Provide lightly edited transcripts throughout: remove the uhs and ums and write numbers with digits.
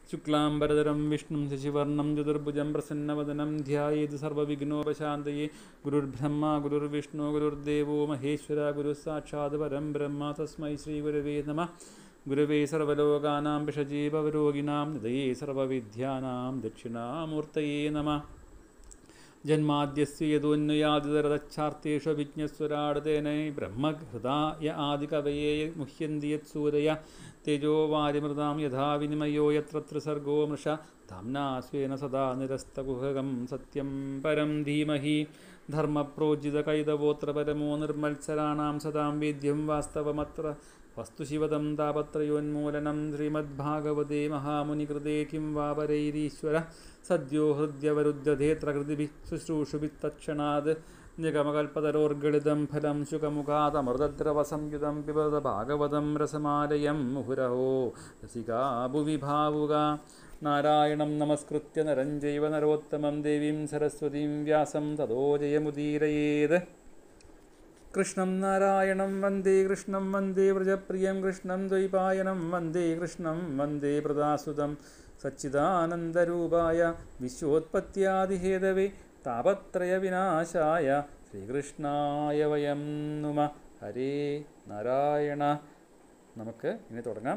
ശുക്ലാംബരധരം വിഷ്ണും ശശിവർണം ചതുർഭുജം പ്രസന്നവദനം ധ്യായേത് സർവവിഘ്നോപശാന്തയേ. ഗുരുർബ്രഹ്മ ഗുരുർവിഷ്ണു ഗുരുർദേവോ മഹേശ്വര ഗുരു സാക്ഷാത് പരം ബ്രഹ്മ തസ്മൈ ശ്രീ ഗുരവേ നമഃ. ഗുരവേ സർവലോകാനാം ഭിഷജേ ഭവരോഗിണാം നിധയേ സർവവിദ്യാനാം ദക്ഷിണാമൂർത്തയേ നമഃ. ജന്മാദ്യസ്യ യദോന്വയാദിതരതച്ഛാർത്തേഷു വിജ്ഞസ്വരാടതേനൈ ബ്രഹ്മഹൃദായ ആദികവയേ മുഹ്യന്തി യത്സൂരയ തേജോ വാരിമൃതാം യഥാ വിനിമയോ യത്ര ത്രിസർഗോ മൃഷ ധാമ്നാ സ്വേന സദാ നിരസ്തകുഹകം സത്യം പരം ധീമഹി. ധർമ്മപ്രോജ്ജിതകൈതവോത്ര പരമോ നിർമ്മത്സരാണാം സദാം വേദ്യം വാസ്തവമത്ര വസ്തു ശിവദം താപത്രയോന്മൂലനം. ശ്രീമദ്ഭാഗവതേ മഹാമുനികൃതേ കിം വാപരൈരീശ്വര സദ്യോ ഹൃദ്യവരുദ്ധ്യധേത്ര കൃതിഭിः ശുശ്രൂഷുഭിः തത്ക്ഷണാത്. നിഗമകൽപ്പതരോർഗളിതം ഫലം ശുകമുഖാതമൃതദ്രവസംയുതം പിബത ഭാഗവതം രസമാലയം മുഹുരഹോ രസികാ ഭുവി ഭാവുക. നാരായണം നമസ്കൃത്യ നരം ചൈവ നരോത്തമം ദേവീം സരസ്വതീം വ്യാസം തതോ ജയമുദീരയേത്. കൃഷ്ണം നാരായണം വന്ദേ കൃഷ്ണം വന്ദേ വ്രജപ്രിയം കൃഷ്ണം ദ്വൈപായനം വന്ദേ കൃഷ്ണം വന്ദേ പ്രദാസുതം സച്ചിദാനന്ദരൂപായ വിശ്വോത്പത്യാദിഹേതവേ താപത്രയവിനാശായ ശ്രീകൃഷ്ണായ വയം നുമ. ഹരേ നാരായണ. നമുക്ക് ഇനി തുടങ്ങാം.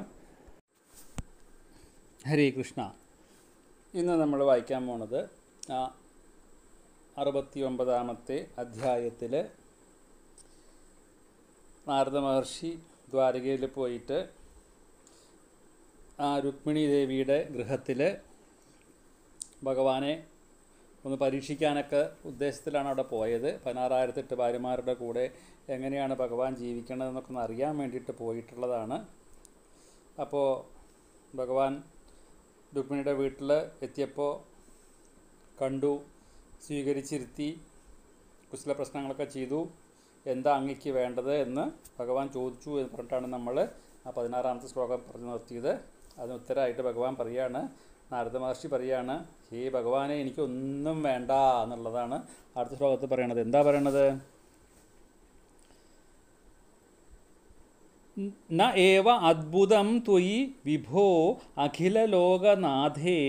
ഹരേ കൃഷ്ണ. ഇന്ന് നമ്മൾ വായിക്കാൻ പോണത് 69ാമത്തെ അധ്യായത്തിൽ നാരദ മഹർഷി ദ്വാരകയിൽ പോയിട്ട് ആ രുക്മിണി ദേവിയുടെ ഗൃഹത്തിൽ ഭഗവാനെ ഒന്ന് പരീക്ഷിക്കാനൊക്കെ ഉദ്ദേശത്തിലാണ് അവിടെ പോയത്. 16,008 ഭാര്യമാരുടെ കൂടെ എങ്ങനെയാണ് ഭഗവാൻ ജീവിക്കണതെന്നൊക്കെ ഒന്ന് അറിയാൻ വേണ്ടിയിട്ട് പോയിട്ടുള്ളതാണ്. അപ്പോൾ ഭഗവാൻ രുക്മിണിയുടെ വീട്ടിൽ എത്തിയപ്പോൾ കണ്ടു, സ്വീകരിച്ചിരുത്തി, കുശല പ്രശ്നങ്ങളൊക്കെ ചെയ്തു. എന്താ അങ്ങയ്ക്ക് വേണ്ടത് എന്ന് ഭഗവാൻ ചോദിച്ചു എന്ന് പറഞ്ഞിട്ടാണ് നമ്മൾ ആ 16ാമത്തെ ശ്ലോകം പറഞ്ഞു നിർത്തിയത്. അതിന് ഉത്തരമായിട്ട് ഭഗവാൻ പറയാണ്, നാരദ മഹർഷി പറയാണ്, ഹേ ഭഗവാനെ എനിക്കൊന്നും വേണ്ട എന്നുള്ളതാണ് അടുത്ത ശ്ലോകത്തിൽ പറയണത്. എന്താ പറയണത്? ന ഏവ അദ്ഭുതം ത്വയി വിഭോ അഖിലലോകനാഥേ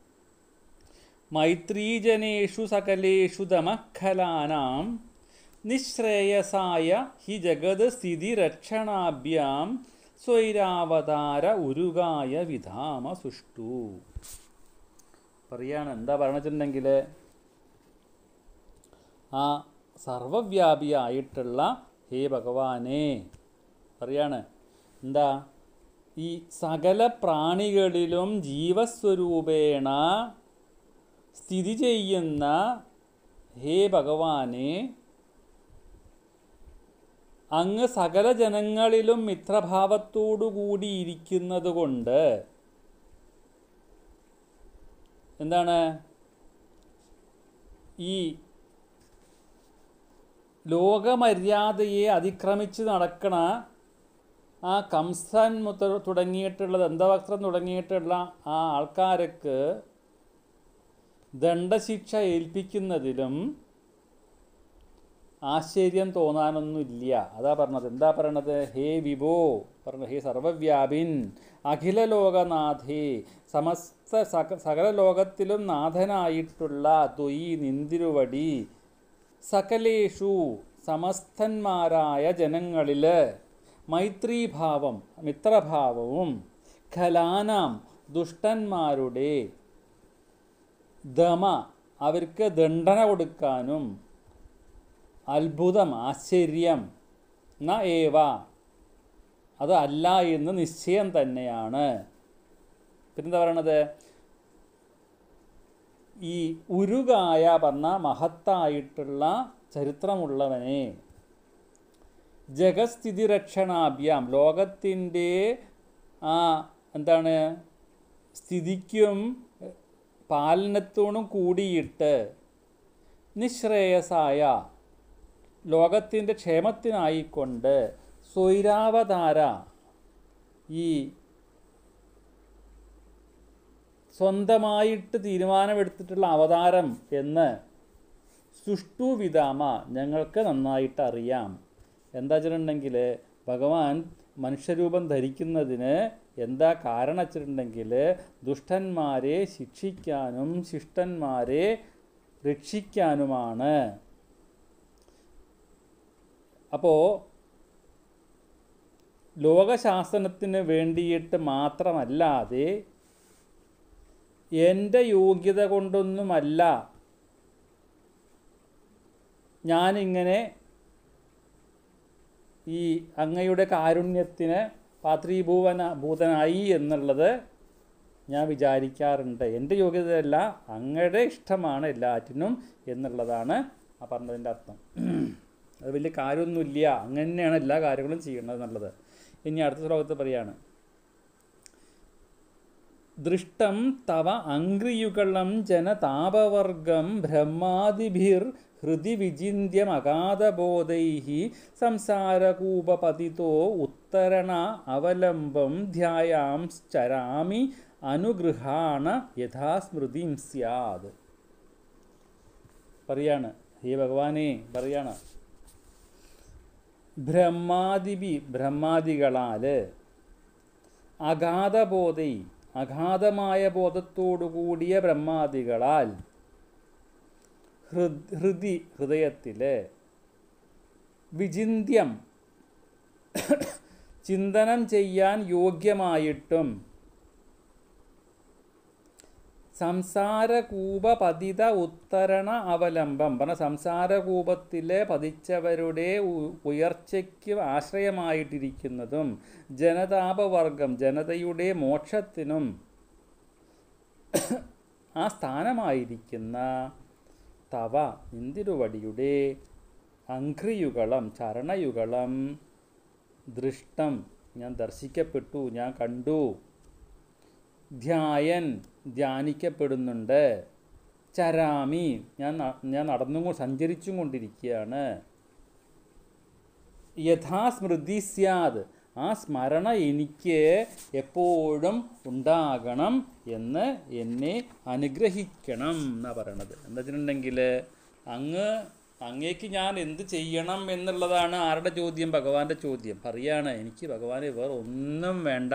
മൈത്രീജനേഷു സകലേഷു ദമഃഖലാനാം നിശ്രേയസായ ഹി ജഗത് സ്ഥിതിരക്ഷണാഭ്യാം സ്വൈരാവതാര ഉരുകായ വിധാമ സുഷ്ടു. പറയാണ്, എന്താ പറഞ്ഞിട്ടുണ്ടെങ്കിൽ ആ സർവവ്യാപിയായിട്ടുള്ള ഹേ ഭഗവാനെ പറയാണ്, എന്താ ഈ സകല പ്രാണികളിലും ജീവസ്വരൂപേണ സ്ഥിതി ചെയ്യുന്ന ഹേ ഭഗവാനെ, അങ്ങ് സകല ജനങ്ങളിലും മിത്രഭാവത്തോടു കൂടിയിരിക്കുന്നത് കൊണ്ട് എന്താണ് ഈ ലോകമര്യാദയെ അതിക്രമിച്ച് നടക്കണ ആ കംസൻ തുടങ്ങിയിട്ടുള്ള ദന്തവക്ത്രൻ തുടങ്ങിയിട്ടുള്ള ആ ആൾക്കാർക്ക് ദണ്ഡശിക്ഷ ഏൽപ്പിക്കുന്നതിലും ആശ്ചര്യം തോന്നാനൊന്നുമില്ല. അതാ പറഞ്ഞത്. എന്താ പറയണത്? ഹേ വിഭോ പറഞ്ഞത്, ഹേ സർവവ്യാപിൻ അഖില ലോകനാഥേ, സമസ്ത സകല ലോകത്തിലും നാഥനായിട്ടുള്ള ത്വയി നിന്തിരുവടി, സകലേഷു സമസ്തന്മാരായ ജനങ്ങളിൽ മൈത്രീഭാവം മിത്രഭാവവും, ഖലാനാം ദുഷ്ടന്മാരുടെ ദമ അവർക്ക് ദണ്ഡന കൊടുക്കാനും, അത്ഭുതം ആശ്ചര്യം ന ഏവ അത് അല്ല എന്ന് നിശ്ചയം തന്നെയാണ്. പിന്നെന്താ പറയണത്? ഈ ഉരുകായ പറഞ്ഞ മഹത്തായിട്ടുള്ള ചരിത്രമുള്ളവനെ, ജഗസ്ഥിതിരക്ഷണാഭ്യാം ലോകത്തിൻ്റെ ആ എന്താണ് സ്ഥിതിക്കും പാലനത്തോടും കൂടിയിട്ട്, നിശ്രേയസായ ലോകത്തിൻ്റെ ക്ഷേമത്തിനായിക്കൊണ്ട്, സ്വൈരാവതാര ഈ സ്വന്തമായിട്ട് തീരുമാനമെടുത്തിട്ടുള്ള അവതാരം എന്ന് സുഷ്ടു വിധാമ ഞങ്ങൾക്ക് നന്നായിട്ട് അറിയാം. എന്താ വെച്ചിട്ടുണ്ടെങ്കിൽ ഭഗവാൻ മനുഷ്യരൂപം ധരിക്കുന്നതിന് എന്താ കാരണം വെച്ചിട്ടുണ്ടെങ്കിൽ ദുഷ്ടന്മാരെ ശിക്ഷിക്കാനും ശിഷ്ടന്മാരെ രക്ഷിക്കാനുമാണ്. അപ്പോൾ ലോകശാസനത്തിന് വേണ്ടിയിട്ട് മാത്രമല്ലാതെ എൻ്റെ യോഗ്യത കൊണ്ടൊന്നുമല്ല ഞാനിങ്ങനെ ഈ അങ്ങയുടെ കാരുണ്യത്തിന് പാത്രീഭൂതനായി എന്നുള്ളത് ഞാൻ വിചാരിക്കാറുണ്ട്. എൻ്റെ യോഗ്യതയല്ല, അങ്ങയുടെ ഇഷ്ടമാണ് എല്ലാറ്റിനും എന്നുള്ളതാണ് ആ പറഞ്ഞതിൻ്റെ അർത്ഥം. അത് വലിയ കാര്യമൊന്നുമില്ല, അങ്ങനെയാണ് എല്ലാ കാര്യങ്ങളും ചെയ്യേണ്ടത് എന്നുള്ളത്. ഇനി അടുത്ത ശ്ലോകത്ത് പറയാണ്, ദൃഷ്ടം തവ അംഗ്രിയുഗളം ജനതാപവർഗം ബ്രഹ്മാദിഭിർ ഹൃദി വിചിന്യം അഗാധബോധൈഃ സംസാരകൂപപതിതോ ഉത്തരണ അവലംബം ധ്യായാംശ്ചരാമി അനുഗൃഹാണ യഥാ സ്മൃതിം സ്യാത്. പറയാണ്, ഹേ ഭഗവാനെ പറയാണ്, ബ്രഹ്മാദികളാൽ അഗാധബോധൈ അഗാധമായ ബോധത്തോടുകൂടിയ ബ്രഹ്മാദികളാൽ ഹൃദയത്തിൽ വിചിന്യം ചിന്തനം ചെയ്യാൻ യോഗ്യമായിട്ടും സംസാരകൂപപതിത ഉത്തരണ അവലംബം പറഞ്ഞ സംസാരകൂപത്തിലെ പതിച്ചവരുടെ ഉയർച്ചയ്ക്ക് ആശ്രയമായിട്ടിരിക്കുന്നതും ജനതാപവർഗം ജനതയുടെ മോക്ഷത്തിനും ആ സ്ഥാനമായിരിക്കുന്ന തവ നിന്തിരുവടിയുടെ അംഘ്രിയുഗളം ചരണയുഗളം ദൃഷ്ടം ഞാൻ ദർശിക്കപ്പെട്ടു, ഞാൻ കണ്ടു, ധ്യാനിക്കപ്പെടുന്നുണ്ട്, ചരാമി ഞാൻ സഞ്ചരിച്ചും കൊണ്ടിരിക്കുകയാണ്, യഥാസ്മൃതി സ്യാത് ആ സ്മരണ എനിക്ക് എപ്പോഴും ഉണ്ടാകണം എന്ന് എന്നെ അനുഗ്രഹിക്കണം എന്നാണ് പറയണത്. എന്താ വെച്ചിട്ടുണ്ടെങ്കിൽ അങ്ങേക്ക് ഞാൻ എന്ത് ചെയ്യണം എന്നുള്ളതാണ് ആരുടെ ചോദ്യം? ഭഗവാന്റെ ചോദ്യം. പറയാണ്, എനിക്ക് ഭഗവാനെ വേറെ ഒന്നും വേണ്ട,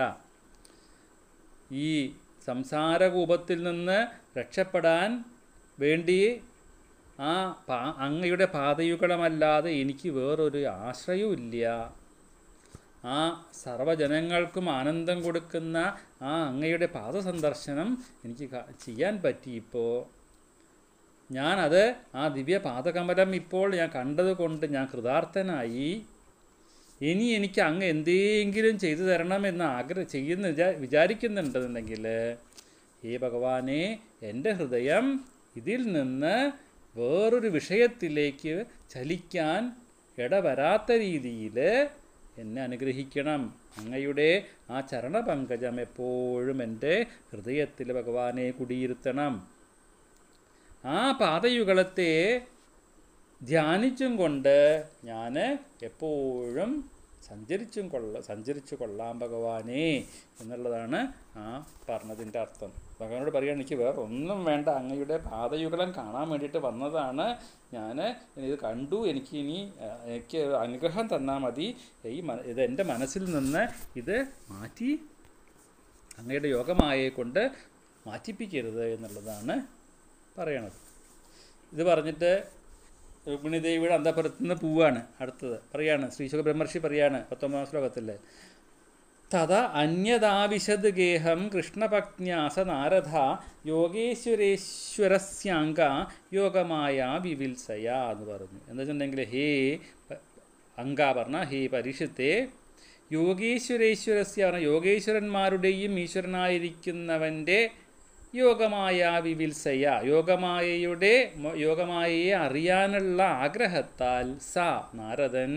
ഈ സംസാരകൂപത്തിൽ നിന്ന് രക്ഷപ്പെടാൻ വേണ്ടി അങ്ങയുടെ പാദയുഗളമല്ലാതെ എനിക്ക് വേറൊരു ആശ്രയവും ഇല്ല. ആ സർവ്വജനങ്ങൾക്കും ആനന്ദം കൊടുക്കുന്ന ആ അങ്ങയുടെ പാദസന്ദർശനം എനിക്ക് ചെയ്യാൻ പറ്റിയിപ്പോൾ. ഞാനത് ആ ദിവ്യ പാദകമലം ഇപ്പോൾ ഞാൻ കണ്ടതുകൊണ്ട് ഞാൻ കൃതാർത്ഥനായി. ഇനി എനിക്ക് അങ്ങ് എന്തെങ്കിലും ചെയ്തു തരണമെന്ന് വിചാരിക്കുന്നുണ്ടെന്നുണ്ടെങ്കിൽ ഹേ ഭഗവാനെ, എൻ്റെ ഹൃദയം ഇതിൽ നിന്ന് വേറൊരു വിഷയത്തിലേക്ക് ചലിക്കാൻ ഇടവരാത്ത രീതിയിൽ എന്നെ അനുഗ്രഹിക്കണം. അങ്ങയുടെ ആ ചരണപങ്കജം എപ്പോഴും എൻ്റെ ഹൃദയത്തിൽ ഭഗവാനെ കുടിയിരുത്തണം. ആ പാദയുഗളത്തെ ധ്യാനിച്ചും കൊണ്ട് ഞാൻ എപ്പോഴും സഞ്ചരിച്ചു കൊള്ളാം ഭഗവാനെ എന്നുള്ളതാണ് ആ പറഞ്ഞതിൻ്റെ അർത്ഥം. ഭഗവാനോട് പറയുകയാണ്, എനിക്ക് വേറെ ഒന്നും വേണ്ട, അങ്ങയുടെ പാദയുഗളം കാണാൻ വേണ്ടിയിട്ട് വന്നതാണ് ഞാൻ, ഇത് കണ്ടു, എനിക്ക് അനുഗ്രഹം തന്നാൽ മതി. ഇത് എൻ്റെ മനസ്സിൽ നിന്ന് ഇത് മാറ്റി അങ്ങയുടെ യോഗമായെ കൊണ്ട് മാറ്റിപ്പിക്കരുത് എന്നുള്ളതാണ് പറയണത്. ഇത് പറഞ്ഞിട്ട് രുക്മിണിദേവിയുടെ അന്തഃപുരത്ത് നിന്ന് പോവാണ്. അടുത്തത് പറയാണ്, ശ്രീശുക ബ്രഹ്മർഷി പറയാണ് 19 ശ്ലോകത്തിൽ, തഥ അന്യദാവിശദ് ഗേഹം കൃഷ്ണപത്ന്യാസ നാരദ യോഗേശ്വരേശ്വരസ്യാംഗ യോഗമായ വിവിത്സയ എന്ന് പറഞ്ഞു. എന്താ വെച്ചിട്ടുണ്ടെങ്കിൽ ഹേ പറഞ്ഞ ഹേ പരീക്ഷത്തെ, യോഗേശ്വരേശ്വരസ്യ പറഞ്ഞ യോഗേശ്വരന്മാരുടെയും ഈശ്വരനായിരിക്കുന്നവൻ്റെ യോഗമായ വിവിത്സയ യോഗമായയെ അറിയാനുള്ള ആഗ്രഹത്താൽ നാരദൻ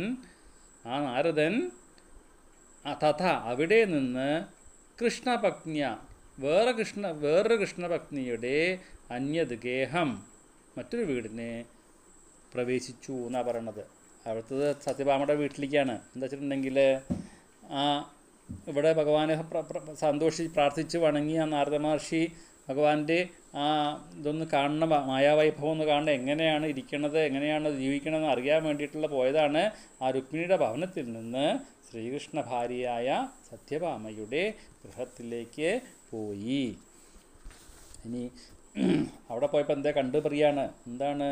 തഥ അവിടെ നിന്ന് കൃഷ്ണപത്ന്യ വേറൊരു കൃഷ്ണപത്നിയുടെ അന്യത് ഗേഹം മറ്റൊരു വീടിനെ പ്രവേശിച്ചു എന്നാണ് പറയണത്. അവിടുത്തത് സത്യഭാമയുടെ വീട്ടിലേക്കാണ്. എന്താ വെച്ചിട്ടുണ്ടെങ്കിൽ ഇവിടെ ഭഗവാനെ പ്രാർത്ഥിച്ച് വണങ്ങി ആ നാരദ മഹർഷി ഭഗവാന്റെ ആ ഇതൊന്ന് കാണണം, മായാവൈഭവം ഒന്ന് കാണണം, എങ്ങനെയാണ് ഇരിക്കണത്, എങ്ങനെയാണ് ജീവിക്കണമെന്ന് അറിയാൻ വേണ്ടിയിട്ടുള്ള പോയതാണ്. ആ രുക്മിണിയുടെ ഭവനത്തിൽ നിന്ന് ശ്രീകൃഷ്ണ ഭാര്യയായ സത്യഭാമയുടെ ഗൃഹത്തിലേക്ക് പോയി. ഇനി അവിടെ പോയപ്പോൾ എന്താ കണ്ടു പറയാണ്, എന്താണ്?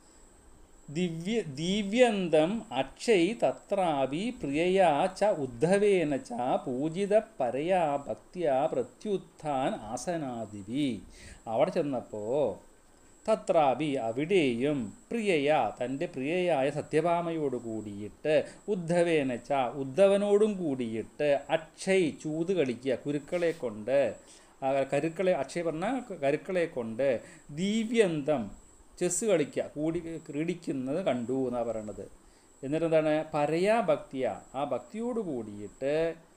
ദിവ്യന്തം അക്ഷയ് തത്രാവി പ്രിയയാ ച ഉദ്ധവേന ച പൂജിത പരയാ ഭക്തിയാ പ്രത്യുത്ഥാൻ ആസനാദിവി. അവിടെ ചെന്നപ്പോൾ തത്രാവി അവിടെയും പ്രിയയാ തൻ്റെ പ്രിയയായ സത്യഭാമയോട് കൂടിയിട്ട് ഉദ്ധവേന ച ഉദ്ധവനോടും കൂടിയിട്ട് അക്ഷയ് ചൂത് കളിക്കുക, കുരുക്കളെ കൊണ്ട്, കരുക്കളെ, അക്ഷയ് പറഞ്ഞാൽ കരുക്കളെ കൊണ്ട് ദിവ്യന്തം ചെസ്സ് കളിക്കുക, ക്രീഡിക്കുന്നത് കണ്ടു എന്നാണ് പറയണത്. എന്നിട്ട് എന്താണ്? പരയാ ഭക്തിയ ആ ഭക്തിയോട് കൂടിയിട്ട്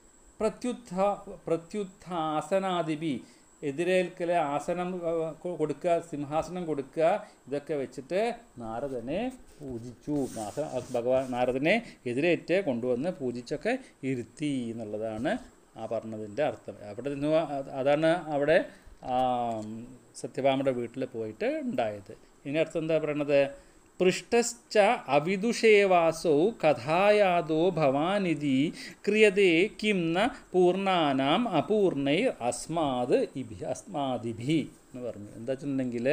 പ്രത്യുത്ഥാസനാദിപി എതിരേൽക്കല്, ആസനം കൊടുക്കുക, സിംഹാസനം കൊടുക്കുക, ഇതൊക്കെ വെച്ചിട്ട് നാരദനെ പൂജിച്ചു. ഭഗവാൻ നാരദനെ എതിരേറ്റ് കൊണ്ടുവന്ന് പൂജിച്ചൊക്കെ ഇരുത്തി എന്നുള്ളതാണ് ആ പറഞ്ഞതിൻ്റെ അർത്ഥം. അവിടെ നിന്ന് അതാണ് അവിടെ സത്യഭാമയുടെ വീട്ടിൽ പോയിട്ട് ഉണ്ടായത്. ഇതിൻ്റെ അർത്ഥം എന്താ പറയണത്? പൃഷ്ടശ്ച അവിദുഷേവാസോ കഥായാദോ ഭവാനിധി ക്രിയതേ കിം ന പൂർണ്ണാനാം അപൂർണൈർ അസ്മാദിഭി എന്ന് പറഞ്ഞു. എന്താ വെച്ചിട്ടുണ്ടെങ്കിൽ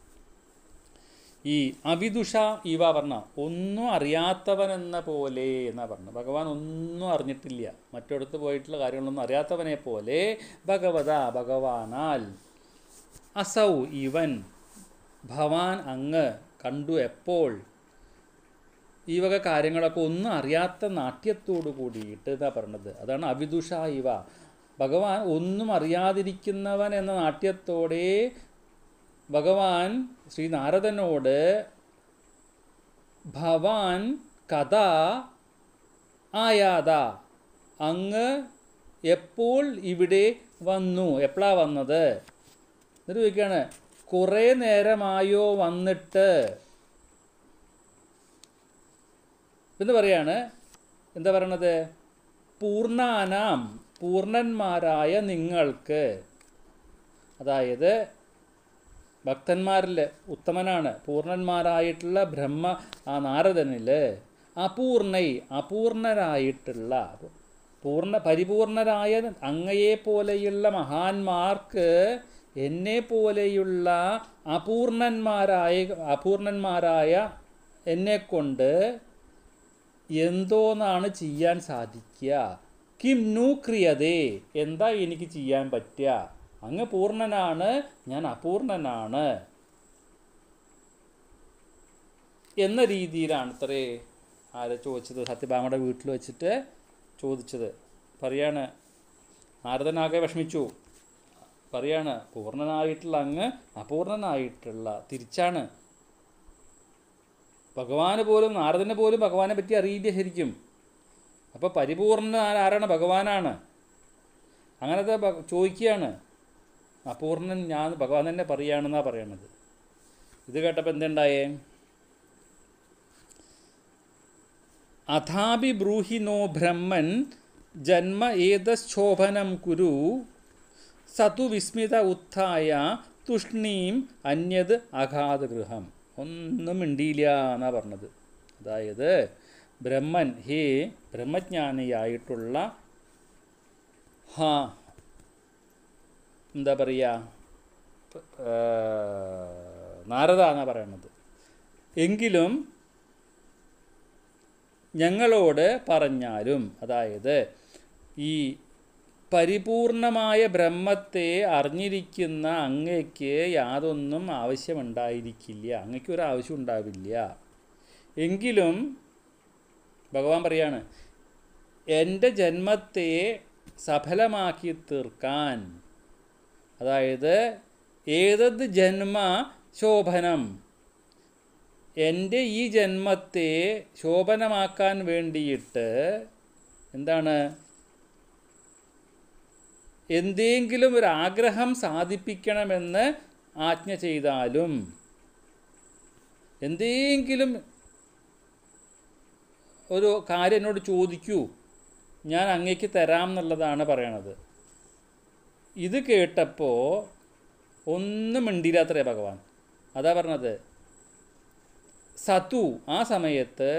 ഈ അവിദുഷ ഇവ പറഞ്ഞ ഒന്നും അറിയാത്തവനെന്ന പോലെ എന്നാ പറഞ്ഞു. ഭഗവാൻ ഒന്നും അറിഞ്ഞിട്ടില്ല, മറ്റിടത്ത് പോയിട്ടുള്ള കാര്യങ്ങളൊന്നും അറിയാത്തവനെ പോലെ ഭഗവാനാൽ അസൗ ഇവൻ ഭവാൻ അങ്ങ് കണ്ടു. എപ്പോൾ? ഈ വക കാര്യങ്ങളൊക്കെ ഒന്നും അറിയാത്ത നാട്യത്തോടു കൂടിയിട്ട് എന്നാ പറഞ്ഞത്. അതാണ് അവിദുഷ ഇവ. ഭഗവാൻ ഒന്നും അറിയാതിരിക്കുന്നവൻ എന്ന നാട്യത്തോടെ ഭഗവാൻ ശ്രീ നാരദനോട് ഭവാൻ കഥ ആയാത അങ്ങ് എപ്പോൾ ഇവിടെ വന്നു, എപ്പോഴാണ് വന്നത് എന്നിട്ട് ചോദിക്കുകയാണ്. കുറേ നേരമായോ വന്നിട്ട് എന്ന് പറയാണ്. എന്താ പറയണത്? പൂർണ്ണാനാം പൂർണ്ണന്മാരായ നിങ്ങൾക്ക്, അതായത് ഭക്തന്മാരിൽ ഉത്തമനാണ്, പൂർണ്ണന്മാരായിട്ടുള്ള നാരദനിൽ അപൂർണരായിട്ടുള്ള പരിപൂർണരായ അങ്ങയെപ്പോലെയുള്ള മഹാന്മാർക്ക് എന്നെ പോലെയുള്ള അപൂർണന്മാരായ എന്നെക്കൊണ്ട് എന്തോന്നാണ് ചെയ്യാൻ സാധിക്കുക? കിം നു ക്രിയതേ എന്താ എനിക്ക് ചെയ്യാൻ പറ്റുക? അങ്ങ് പൂർണ്ണനാണ്, ഞാൻ അപൂർണനാണ് എന്ന രീതിയിലാണ് അത്രേ ആരെ ചോദിച്ചത്? സത്യഭാമയുടെ വീട്ടിൽ വെച്ചിട്ട് ചോദിച്ചത്. പറയാണ്, നാരദനാകെ വിഷമിച്ചു. പറയാണ്, പൂർണ്ണനായിട്ടുള്ള അങ്ങ് അപൂർണനായിട്ടുള്ള തിരിച്ചാണ്. ഭഗവാന് പോലും, നാരദന് പോലും ഭഗവാനെ പറ്റി അറിയില്ല ശരിക്കും. അപ്പോൾ പരിപൂർണ ആരാണ്? ഭഗവാനാണ്. അങ്ങനത്തെ ചോദിക്കുകയാണ്. അപൂർണൻ ഞാൻ ഭഗവാൻ തന്നെ പറയുകയാണെന്നാണ് പറയണത്. ഇത് കേട്ടപ്പോൾ എന്തുണ്ടായേ? അഥാപി ബ്രൂഹി നോ ബ്രഹ്മൻ ജന്മ ഏതശോഭനം കുരു സതു വിസ്മിത ഉത്ഥായ തുഷ്ണീം അന്യത് അഗാധഗൃഹം. ഒന്നും മിണ്ടിയില്ല എന്നാണ് പറഞ്ഞത്. അതായത് ബ്രഹ്മൻ, ഹേ ബ്രഹ്മജ്ഞാനിയായിട്ടുള്ള എന്താ പറയുക, നാരദ എന്നാണ് പറയണത്. എങ്കിലും ഞങ്ങളോട് പറഞ്ഞാലും, അതായത് ഈ പരിപൂർണമായ ബ്രഹ്മത്തെ അറിഞ്ഞിരിക്കുന്ന അങ്ങയ്ക്ക് യാതൊന്നും ആവശ്യമുണ്ടായിരിക്കില്ല, അങ്ങയ്ക്കൊരു ആവശ്യം ഉണ്ടാവില്ല. എങ്കിലും ഭഗവാൻ പറയാണ്, എൻ്റെ ജന്മത്തെ സഫലമാക്കി തീർക്കാൻ, അതായത് ഏതത് ജന്മ ശോഭനം, എൻ്റെ ഈ ജന്മത്തെ ശോഭനമാക്കാൻ വേണ്ടിയിട്ട് എന്താണ്, എന്തെങ്കിലും ഒരു ആഗ്രഹം സാധിപ്പിക്കണമെന്ന് ആജ്ഞ ചെയ്താലും, എന്തെങ്കിലും ഒരു കാര്യം എന്നോട് ചോദിക്കൂ, ഞാൻ അങ്ങേക്ക് തരാം എന്നുള്ളതാണ് പറയണത്. ഇത് കേട്ടപ്പോൾ ഒന്നും മിണ്ടിയില്ലാത്രേ ഭഗവാൻ. അതാ പറഞ്ഞത്. സതു ആ സമയത്ത്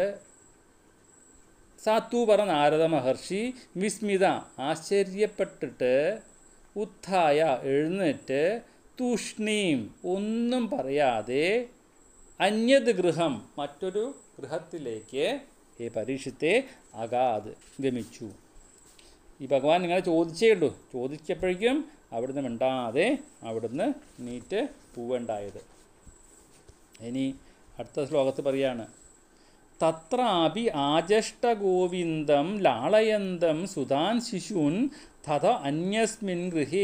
സതു പറഞ്ഞ നാരദ മഹർഷി വിസ്മിത ആശ്ചര്യപ്പെട്ടിട്ട് ഉത്ഥായ എഴുന്നേറ്റ് തൂഷ്ണീം ഒന്നും പറയാതെ അന്യത് ഗൃഹം മറ്റൊരു ഗൃഹത്തിലേക്ക് ഈ പരീക്ഷത്തെ അഗാത് ഗമിച്ചു. ഈ ഭഗവാൻ ഇങ്ങനെ ചോദിച്ചേ ഉള്ളൂ. ചോദിച്ചപ്പോഴേക്കും അവിടുന്ന് മിണ്ടാതെ അവിടുന്ന് നീറ്റ് പോവേണ്ടായത്. ഇനി അടുത്ത ശ്ലോകത്ത് പറയാണ്, തത്രാപി ആജഷ്ടഗോവിന്ദം ലാളയന്തം സുതാൻ ശിശൂൻ തഥ അന്യസ്മിൻ ഗൃഹേ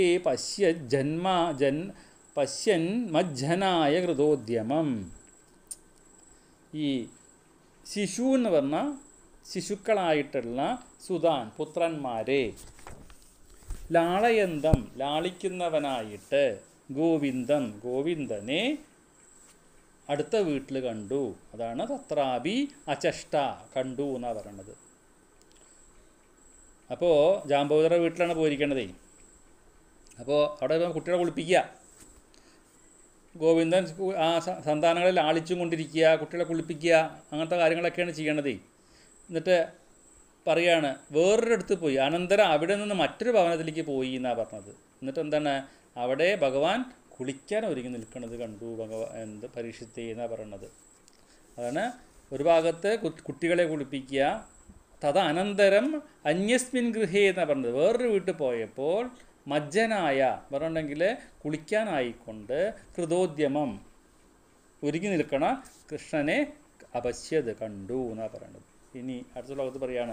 പശ്യൻ മജ്ജനായ കൃതോദ്യമം. ഈ ശിശു എന്ന് പറഞ്ഞാൽ ശിശുക്കളായിട്ടുള്ള സുതാൻ പുത്രന്മാരെ, ലാളയന്തം ലാളിക്കുന്നവനായിട്ട്, ഗോവിന്ദം ഗോവിന്ദനെ അടുത്ത വീട്ടിൽ കണ്ടു. അതാണ് തത്രാപി അചഷ്ട കണ്ടു എന്നാണ് പറയണത്. അപ്പോൾ ജാമ്പവതിയുടെ വീട്ടിലാണ് പോയിരിക്കണതേ. അപ്പോൾ അവിടെ കുട്ടികളെ കുളിപ്പിക്കുക, ഗോവിന്ദൻ ആ സന്താനങ്ങളെ ലാളിച്ചും കൊണ്ടിരിക്കുക, കുട്ടികളെ കുളിപ്പിക്കുക, അങ്ങനത്തെ കാര്യങ്ങളൊക്കെയാണ് ചെയ്യണതേ. എന്നിട്ട് പറയാണ് വേറൊരിടത്ത് പോയി, അനന്തരം അവിടെ നിന്ന് മറ്റൊരു ഭവനത്തിലേക്ക് പോയി എന്നാണ് പറഞ്ഞത്. എന്നിട്ട് എന്താണ് അവിടെ ഭഗവാൻ കുളിക്കാൻ ഒരുങ്ങി നിൽക്കുന്നത് കണ്ടു പരീക്ഷത്തെ എന്നാണ് പറയണത്. അതാണ് ഒരു ഭാഗത്ത് കുട്ടികളെ കുളിപ്പിക്കുക, തഥ അനന്തരം അന്യസ്മിൻ ഗൃഹേ എന്നാണ് പറഞ്ഞത്. വേറൊരു വീട്ടിൽ പോയപ്പോൾ മജ്ജനായ പറഞ്ഞിട്ടുണ്ടെങ്കിൽ കുളിക്കാനായിക്കൊണ്ട് കൃതോദ്യമം ഒരുങ്ങി നിൽക്കണ കൃഷ്ണനെ അപശ്യത് കണ്ടു എന്നാണ് പറയണത്. ഇനി അടുത്ത ശ്ലോകത്ത് പറയാണ്,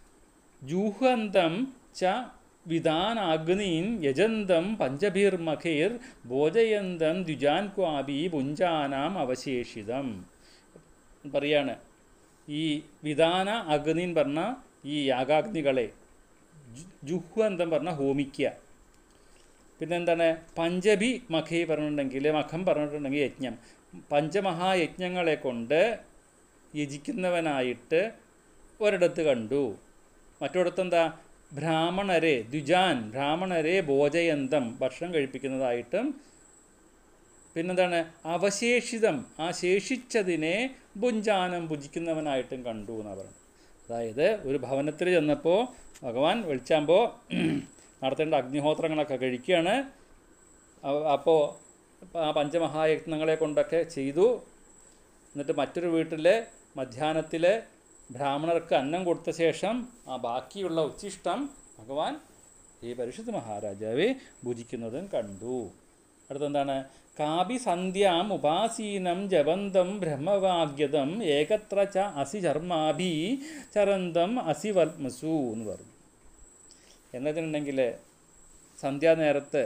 ജൂഹന്തം ച വിധാനാഗ്നീൻ യജന്തം പഞ്ചഭിർമഖേർ ഭോജയന്തം ദ്വിജാൻ ക്വാബി പുഞ്ചാനാം അവശേഷിതം പറയാണ്. ഈ വിധാന അഗ്നിൻ പറഞ്ഞ ഈ യാഗാഗ്നികളെ, ജുഹ്വന്തം പറഞ്ഞാൽ ഹോമിക്കുക. പിന്നെന്താണ് പഞ്ചഭി മഖേ പറഞ്ഞിട്ടുണ്ടെങ്കിൽ, മഖം പറഞ്ഞിട്ടുണ്ടെങ്കിൽ യജ്ഞം, പഞ്ചമഹായജ്ഞങ്ങളെ കൊണ്ട് യജിക്കുന്നവനായിട്ട് ഒരിടത്ത് കണ്ടു. മറ്റൊരിടത്തെന്താ ബ്രാഹ്മണരെ ദ്വിജാൻ ബ്രാഹ്മണരെ ഭോജയന്തം ഭക്ഷണം കഴിപ്പിക്കുന്നതായിട്ടും, പിന്നെന്താണ് അവശേഷിതം ആ ശേഷിച്ചതിനെ ഭുഞ്ചാനം ഭുജിക്കുന്നവനായിട്ടും കണ്ടു എന്നാണ് പറയുന്നത്. അതായത് ഒരു ഭവനത്തിൽ ചെന്നപ്പോൾ ഭഗവാൻ വിളിച്ചാകുമ്പോൾ നടത്തേണ്ട അഗ്നിഹോത്രങ്ങളൊക്കെ കഴിക്കുകയാണ്. അപ്പോൾ ആ പഞ്ചമഹായജ്ഞങ്ങളെ കൊണ്ടൊക്കെ ചെയ്തു. എന്നിട്ട് മറ്റൊരു വീട്ടിൽ മധ്യാഹ്നത്തിൽ ബ്രാഹ്മണർക്ക് അന്നം കൊടുത്ത ശേഷം ആ ബാക്കിയുള്ള ഉച്ഛിഷ്ടം ഭഗവാൻ ഈ പരിഷത്ത് മഹാരാജാവെ ഭുജിക്കുന്നതും കണ്ടു. അടുത്തെന്താണ് കാപി സന്ധ്യാം ഉപാസീനം ജപന്തം ബ്രഹ്മവാഗ്യതം ഏകത്ര ച അസി ചർമാഭി ചരന്തം അസി വൽമസു എന്ന് പറഞ്ഞു. എന്നുവെച്ചിട്ടുണ്ടെങ്കിൽ സന്ധ്യാനേരത്ത്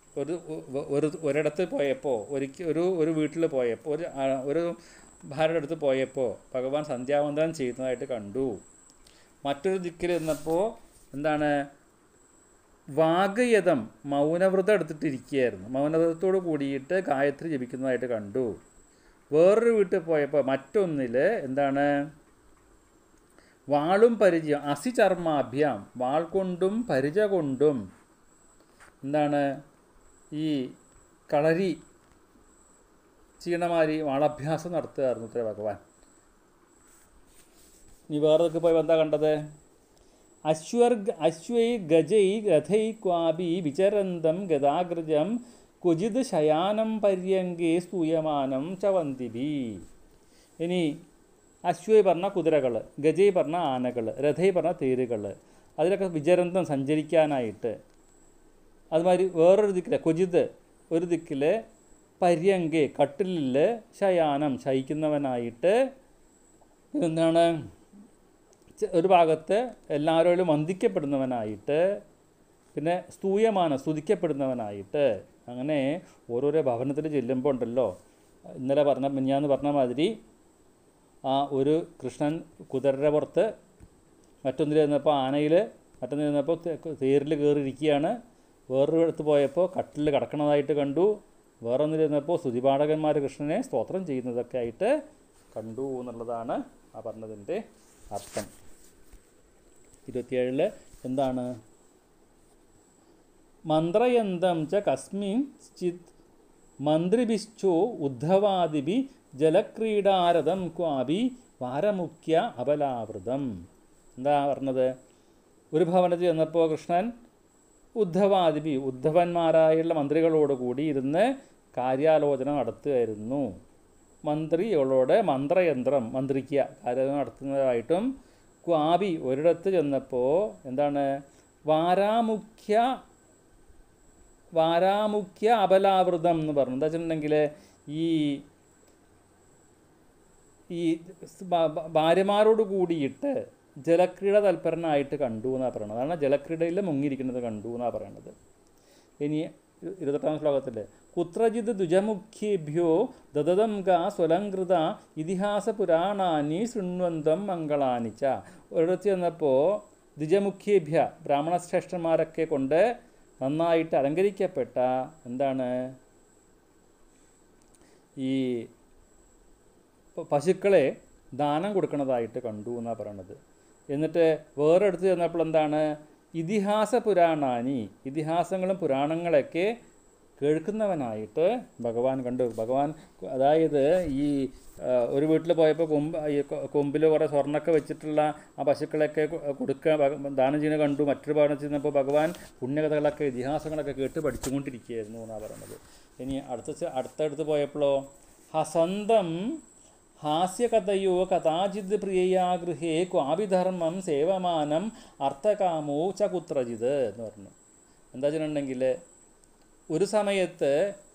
ഒരിടത്ത് പോയപ്പോൾ ഒരു വീട്ടിൽ പോയപ്പോൾ ഒരു ഭാര്യയുടെ അടുത്ത് പോയപ്പോൾ ഭഗവാൻ സന്ധ്യാവന്ദനം ചെയ്യുന്നതായിട്ട് കണ്ടു. മറ്റൊരു ദിക്കിൽ നിന്നപ്പോൾ എന്താണ് വാഗയതം മൗനവ്രതം എടുത്തിട്ടിരിക്കുകയായിരുന്നു. മൗനവ്രതത്തോട് കൂടിയിട്ട് ഗായത്രി ജപിക്കുന്നതായിട്ട് കണ്ടു. വേറൊരു വീട്ടിൽ പോയപ്പോൾ മറ്റൊന്നിൽ എന്താണ് വാളും പരിചയം അസി ചർമാഭ്യാം വാൾ കൊണ്ടും പരിച കൊണ്ടും എന്താണ് ഈ കളരി ചെയ്യണമാതിരി വാളഭ്യാസം നടത്തുകയായിരുന്നു ഉത്തര ഭഗവാൻ. ഇനി വേറെതൊക്കെ പോയി എന്താ കണ്ടത് അശ്വൈ ഗജൈ ഗഥൈ ക്വാബി വിചരന്തം ഗതാഗ്രജം ക്വചിത് ശയാനം പര്യങ്കേ സ്തൂയമാനം ചവന്തിഭി. ഇനി അശ്വൈ പറഞ്ഞ കുതിരകൾ, ഗജൈ പറഞ്ഞ ആനകൾ, രഥൈ പറഞ്ഞ തേരുകൾ, അതിലൊക്കെ വിചരന്തം സഞ്ചരിക്കാനായിട്ട്. അതുമാതിരി വേറൊരു ദിക്കിൽ ക്വചിത് ഒരു ദിക്കിൽ പര്യങ്കെ കട്ടിലിൽ ശയാനം ശയിക്കുന്നവനായിട്ട്. എന്താണ് ഒരു ഭാഗത്ത് എല്ലാവരോടും വന്ദിക്കപ്പെടുന്നവനായിട്ട്, പിന്നെ സ്തൂയമാനം സ്തുതിക്കപ്പെടുന്നവനായിട്ട്. അങ്ങനെ ഓരോരോ ഭവനത്തിൽ ചെല്ലുമ്പോൾ ഉണ്ടല്ലോ, ഇന്നലെ മിനിഞ്ഞാന്ന് പറഞ്ഞ മാതിരി ആ ഒരു കൃഷ്ണൻ കുതിരയുടെ പുറത്ത്, മറ്റൊന്നിൽ നിന്നപ്പോൾ ആനയിൽ, മറ്റൊന്നിൽ നിന്നപ്പോൾ തേരിൽ കയറിയിരിക്കുകയാണ്. വേറൊരു ഇടത്ത് പോയപ്പോൾ കട്ടിൽ കിടക്കണതായിട്ട് കണ്ടു. വേറൊന്നിൽ നിന്നപ്പോൾ സ്തുതിപാഠകന്മാർ കൃഷ്ണനെ സ്തോത്രം ചെയ്യുന്നതൊക്കെ ആയിട്ട് കണ്ടു എന്നുള്ളതാണ് ആ പറഞ്ഞതിൻ്റെ അർത്ഥം. 27 എന്താണ് മന്ത്രയന്തം ച കസ്മിൻ ചിത് മന്ത്രിഭിശ്ചോ ഉദ്ധവാദിഭി ജലക്രീഡാരഥം ക്വാപി വാരമുഖ്യ അബലാവൃതം. എന്താ പറഞ്ഞത്? ഒരു ഭവനത്തിൽ ചെന്നപ്പോൾ കൃഷ്ണൻ ഉദ്ധവാദിഭി ഉദ്ധവന്മാരായുള്ള മന്ത്രികളോടുകൂടി ഇരുന്ന് കാര്യാലോചന നടത്തുകയായിരുന്നു. മന്ത്രികളോട് മന്ത്രയന്ത്രം മന്ത്രിക്കുക കാര്യാലോചന നടത്തുന്നതായിട്ടും ക്വാപി ഒരിടത്ത് ചെന്നപ്പോൾ എന്താണ് വാരാമുഖ്യ അബലാവൃതം എന്ന് പറഞ്ഞു. എന്താ വെച്ചിട്ടുണ്ടെങ്കിൽ ഈ ഭാര്യമാരോട് കൂടിയിട്ട് ജലക്രീഡ തൽപരനായിട്ട് കണ്ടു എന്നാണ് പറയുന്നത്. അതാണ് ജലക്രീഡയിൽ മുങ്ങിയിരിക്കുന്നത് കണ്ടു എന്നാണ് പറയണത്. ഇനി 28ാം ശ്ലോകത്തിൽ കുത്രജിത് ദ്വിജമുഖ്യേഭ്യോ ദദതം ഗാ സ്വലംകൃത ഇതിഹാസ പുരാണാനി ശൃണ്വന്തം മംഗളാനിച്ച. ഒരിടത്ത് ചെന്നപ്പോൾ ദ്വിജമുഖ്യേഭ്യ ബ്രാഹ്മണശ്രേഷ്ഠന്മാരൊക്കെ കൊണ്ട് നന്നായിട്ട് അലങ്കരിക്കപ്പെട്ട എന്താണ് ഈ പശുക്കളെ ദാനം കൊടുക്കുന്നതായിട്ട് കണ്ടു എന്നാണ് പറയണത്. എന്നിട്ട് വേറെടുത്ത് ചെന്നപ്പോൾ എന്താണ് ഇതിഹാസ പുരാണാനി ഇതിഹാസങ്ങളും പുരാണങ്ങളൊക്കെ കേൾക്കുന്നവനായിട്ട് ഭഗവാൻ കണ്ടു. ഭഗവാൻ അതായത് ഈ ഒരു വീട്ടിൽ പോയപ്പോൾ കൊമ്പിൽ കുറേ സ്വർണ്ണമൊക്കെ വെച്ചിട്ടുള്ള ആ പശുക്കളൊക്കെ കൊടുക്കുക ദാനം ചെയ്യുന്നത് കണ്ടു. മറ്റൊരു ഭവനത്തിൽ ചെന്നപ്പോൾ ഭഗവാൻ പുണ്യകഥകളൊക്കെ ഇതിഹാസങ്ങളൊക്കെ കേട്ട് പഠിച്ചുകൊണ്ടിരിക്കുകയായിരുന്നു എന്നാണ് പറയുന്നത്. ഇനി അടുത്തടുത്ത് പോയപ്പോഴോ ഹസന്തം ഹാസ്യകഥയോ കഥാചിത് പ്രിയയാ ഗൃഹേ ക്വാഭിധർമ്മം സേവമാനം അർത്ഥകാമോ ച കുത്രജിത് എന്ന് പറഞ്ഞു. എന്താ വെച്ചിട്ടുണ്ടെങ്കിൽ ഒരു സമയത്ത്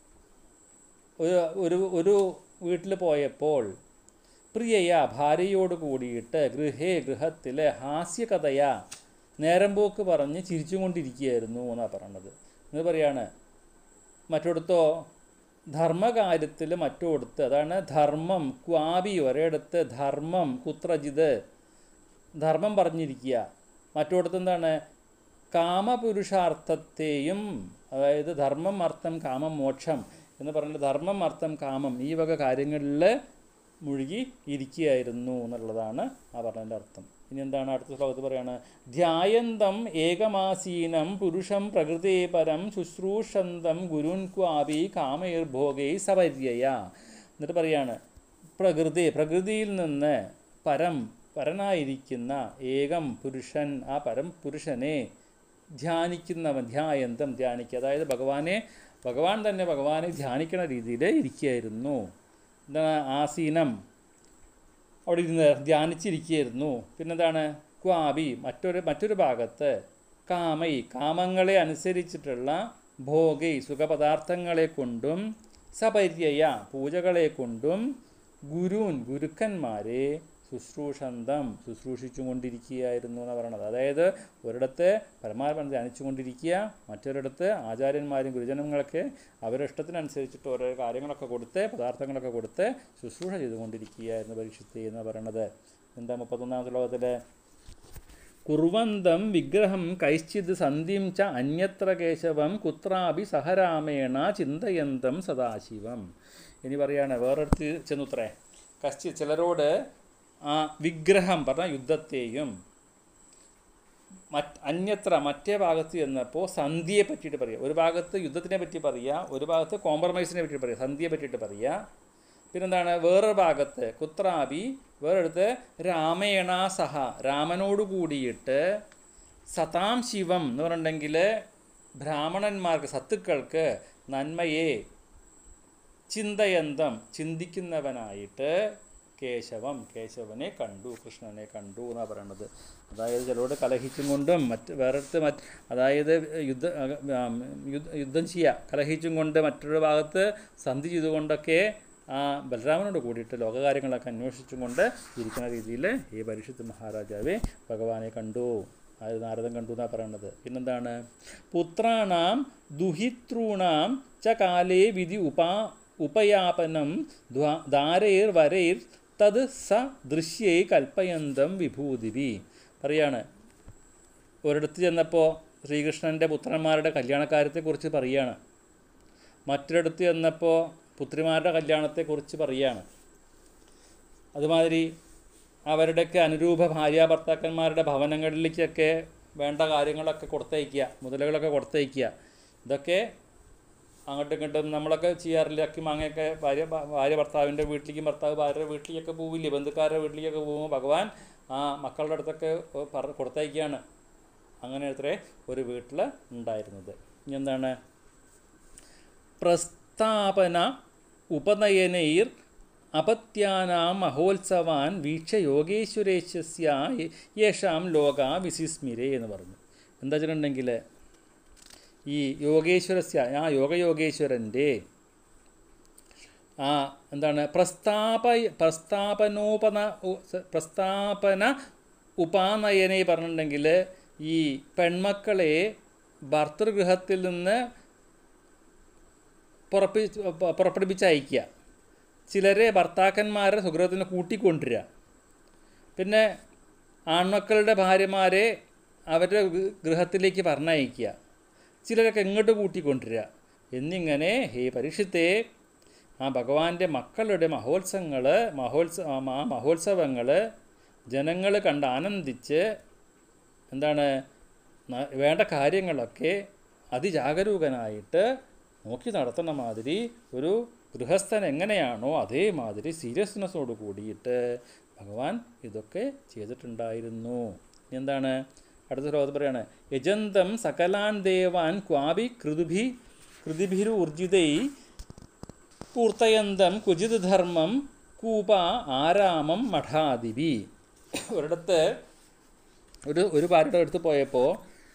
ഒരു വീട്ടിൽ പോയപ്പോൾ പ്രിയയ ഭാര്യയോട് കൂടിയിട്ട് ഗൃഹത്തിൽ ഹാസ്യകഥയാ നേരമ്പോക്ക് പറഞ്ഞ് ചിരിച്ചുകൊണ്ടിരിക്കുകയായിരുന്നു എന്നാണ് പറയണത്. എന്ന് പറയാണ് മറ്റൊടുത്തോ ധർമ്മകാര്യത്തിൽ മറ്റോടത്ത് അതാണ് ധർമ്മം ക്വാബി ഒരിടത്ത് ധർമ്മം കുത്രജിത് ധർമ്മം പറഞ്ഞിരിക്കുക. മറ്റോടത്ത് എന്താണ് കാമപുരുഷാർത്ഥത്തെയും അതായത് ധർമ്മം അർത്ഥം കാമം മോക്ഷം എന്ന് പറഞ്ഞിട്ട് ധർമ്മം അർത്ഥം കാമം ഈ വക കാര്യങ്ങളിൽ മുഴുകി ഇരിക്കുകയായിരുന്നു എന്നുള്ളതാണ് ആ പറഞ്ഞതിൻ്റെ അർത്ഥം. ഇനി എന്താണ് അടുത്ത ശ്ലോകത്ത് പറയാണ് ധ്യായന്തം ഏകമാസീനം പുരുഷം പ്രകൃതേ പരം ശുശ്രൂഷന്തം ഗുരുൻ ക്വാപി കാമൈർഭോഗൈ സപര്യയ. എന്നിട്ട് പറയാണ് പ്രകൃതിയിൽ നിന്ന് പരനായിരിക്കുന്ന ഏകം പുരുഷൻ ആ പരം പുരുഷനെ ധ്യാനിക്കുന്നവൻ ധ്യായന്തം ധ്യാനിക്കുക അതായത് ഭഗവാൻ തന്നെ ഭഗവാനെ ധ്യാനിക്കുന്ന രീതിയിൽ ഇരിക്കുകയായിരുന്നു. എന്താണ് ആസീനം അവിടെ ഇരുന്ന് ധ്യാനിച്ചിരിക്കുകയായിരുന്നു. പിന്നെന്താണ് ക്വാബി മറ്റൊരു ഭാഗത്ത് കാമങ്ങളെ അനുസരിച്ചിട്ടുള്ള ഭോഗൈ സുഖപദാർത്ഥങ്ങളെ കൊണ്ടും സപര്യയ പൂജകളെ കൊണ്ടും ഗുരുക്കന്മാരെ ശുശ്രൂഷിച്ചു കൊണ്ടിരിക്കുകയായിരുന്നു എന്ന് പറയണത്. അതായത് ഒരിടത്ത് പരമാത്മനെ ധ്യാനിച്ചുകൊണ്ടിരിക്കുക, മറ്റൊരിടത്ത് ആചാര്യന്മാരും ഗുരുജനങ്ങളൊക്കെ അവരുടെ ഇഷ്ടത്തിനനുസരിച്ചിട്ട് ഓരോ കാര്യങ്ങളൊക്കെ കൊടുത്ത് പദാർത്ഥങ്ങളൊക്കെ കൊടുത്ത് ശുശ്രൂഷ ചെയ്തുകൊണ്ടിരിക്കുകയായിരുന്നു പരീക്ഷിത്ത് എന്ന് പറയണത്. എന്താ 31ാം ശ്ലോകത്തിൽ കുർവന്തം വിഗ്രഹം കൈശ്ചിത് സന്ധിം ച അന്യത്ര കേശവം കുത്രാപി സഹരാമേണ ചിന്തയന്തം സദാശിവം. ഇനി പറയാണ് വേറൊരിടത്ത് ചെന്നുത്രേ ചിലരോട് ആ വിഗ്രഹം പറഞ്ഞ യുദ്ധത്തെയും മറ്റേ ഭാഗത്ത് ചെന്നപ്പോൾ സന്ധിയെ പറ്റിയിട്ട് പറയുക. ഒരു ഭാഗത്ത് യുദ്ധത്തിനെ പറ്റി പറയുക, ഒരു ഭാഗത്ത് കോംപ്രമൈസിനെ പറ്റിയിട്ട് പറയുക, സന്ധിയെ പറ്റിയിട്ട് പറയുക. പിന്നെന്താണ് വേറൊരു ഭാഗത്ത് കുത്രാപി വേറെടുത്ത് രാമേണ സഹ രാമനോട് കൂടിയിട്ട് സതാം ശിവം എന്ന് പറഞ്ഞിട്ടുണ്ടെങ്കിൽ ബ്രാഹ്മണന്മാർക്ക് സത്തുക്കൾക്ക് നന്മയെ ചിന്തയന്തം ചിന്തിക്കുന്നവനായിട്ട് കേശവനെ കണ്ടു കൃഷ്ണനെ കണ്ടു എന്നാണ് പറയണത്. അതായത് ചിലരോട് കലഹിച്ചും കൊണ്ടും അതായത് യുദ്ധം ചെയ്യുക കലഹിച്ചും കൊണ്ട് മറ്റൊരു ഭാഗത്ത് സന്ധി ചെയ്തുകൊണ്ടൊക്കെ ആ ബലരാമനോട് കൂടിയിട്ട് ലോകകാര്യങ്ങളൊക്കെ അന്വേഷിച്ചും കൊണ്ട് ഇരിക്കുന്ന രീതിയിൽ ഈ പരീക്ഷിത്ത് മഹാരാജാവെ ഭഗവാനെ കണ്ടു, അതായത് നാരദൻ കണ്ടു എന്നാണ് പറയണത്. പിന്നെന്താണ് പുത്രാണാം ദുഹിതൃണാം ച കാലേ വിധി ഉപയാപനം ധാരൈർ വരൈർ തത് സ ദൃശ്യൈ കൽപ്പയന്തം വിഭൂതിവി. പറയാണ് ഒരിടത്ത് ചെന്നപ്പോൾ ശ്രീകൃഷ്ണൻ്റെ പുത്രന്മാരുടെ കല്യാണക്കാര്യത്തെക്കുറിച്ച് പറയുകയാണ്, മറ്റൊരിടത്ത് ചെന്നപ്പോൾ പുത്രിമാരുടെ കല്യാണത്തെക്കുറിച്ച് പറയുകയാണ്. അതുമാതിരി അവരുടെയൊക്കെ അനുരൂപ ഭാര്യാഭർത്താക്കന്മാരുടെ ഭവനങ്ങളിലേക്കൊക്കെ വേണ്ട കാര്യങ്ങളൊക്കെ കൊടുത്തയക്കുക, മുതലുകളൊക്കെ കൊടുത്തയക്കുക. ഇതൊക്കെ അങ്ങോട്ടും ഇങ്ങോട്ടും നമ്മളൊക്കെ ചെയ്യാറില്ല. അക്കി മാങ്ങയൊക്കെ ഭാര്യ ഭർത്താവിൻ്റെ വീട്ടിലേക്കും ഭർത്താവ് ഭാര്യയുടെ വീട്ടിലേക്കൊക്കെ പോവില്ലേ, ബന്ധുക്കാരുടെ വീട്ടിലേക്കൊക്കെ പോകുമ്പോൾ ഭഗവാൻ ആ മക്കളുടെ അടുത്തൊക്കെ കൊടുത്തയക്കുകയാണ്. അങ്ങനെ അത്രേ ഒരു വീട്ടിൽ ഉണ്ടായിരുന്നത്. ഇനി എന്താണ്? പ്രസ്ഥാപന ഉപനയനൈർ അപത്യാനാം മഹോത്സവാൻ വീക്ഷ യോഗേശ്വരേശ്യ യേഷാം ലോക വിസിസ്മിരേ എന്ന് പറഞ്ഞു. എന്താ വെച്ചിട്ടുണ്ടെങ്കിൽ ഈ യോഗേശ്വരസ്യ ആ യോഗയോഗേശ്വരൻ്റെ എന്താണ് പ്രസ്ഥാപന ഉപാനയനെ പറഞ്ഞിട്ടുണ്ടെങ്കിൽ ഈ പെൺമക്കളെ ഭർതൃഗൃഹത്തിൽ നിന്ന് പുറപ്പെടുപ്പിച്ച് അയക്കുക, ചിലരെ ഭർത്താക്കന്മാരെ സുഗൃഹത്തിന് കൂട്ടിക്കൊണ്ടുവരിക, പിന്നെ ആൺമക്കളുടെ ഭാര്യമാരെ അവരുടെ ഗൃഹത്തിലേക്ക് പറഞ്ഞയക്കുക, ചിലരൊക്കെ ഇങ്ങോട്ട് കൂട്ടിക്കൊണ്ടുവരിക എന്നിങ്ങനെ ഹേ പരീക്ഷിത്തേ ആ ഭഗവാന്റെ മക്കളുടെ മഹോത്സവങ്ങൾ ജനങ്ങൾ കണ്ട് ആനന്ദിച്ച് എന്താണ് വേണ്ട കാര്യങ്ങളൊക്കെ അതിജാഗരൂകനായിട്ട് നോക്കി നടത്തുന്ന മാതിരി ഒരു ഗൃഹസ്ഥൻ എങ്ങനെയാണോ അതേമാതിരി സീരിയസ്നെസ്സോട് കൂടിയിട്ട് ഭഗവാൻ ഇതൊക്കെ ചെയ്തിട്ടുണ്ടായിരുന്നു. എന്താണ് അടുത്ത ശ്ലോകത്തിൽ പറയാണ്? യജന്തം സകലാൻ ദേവാൻ ക്വാപി കൃതിഭിരുർജിതൈ പൂർത്തയന്തം കുജിത് ധർമ്മം കൂപ ആരാമം മഠാദിവി. ഒരിടത്ത് ഒരു ഭാര്യയുടെ അടുത്ത് പോയപ്പോൾ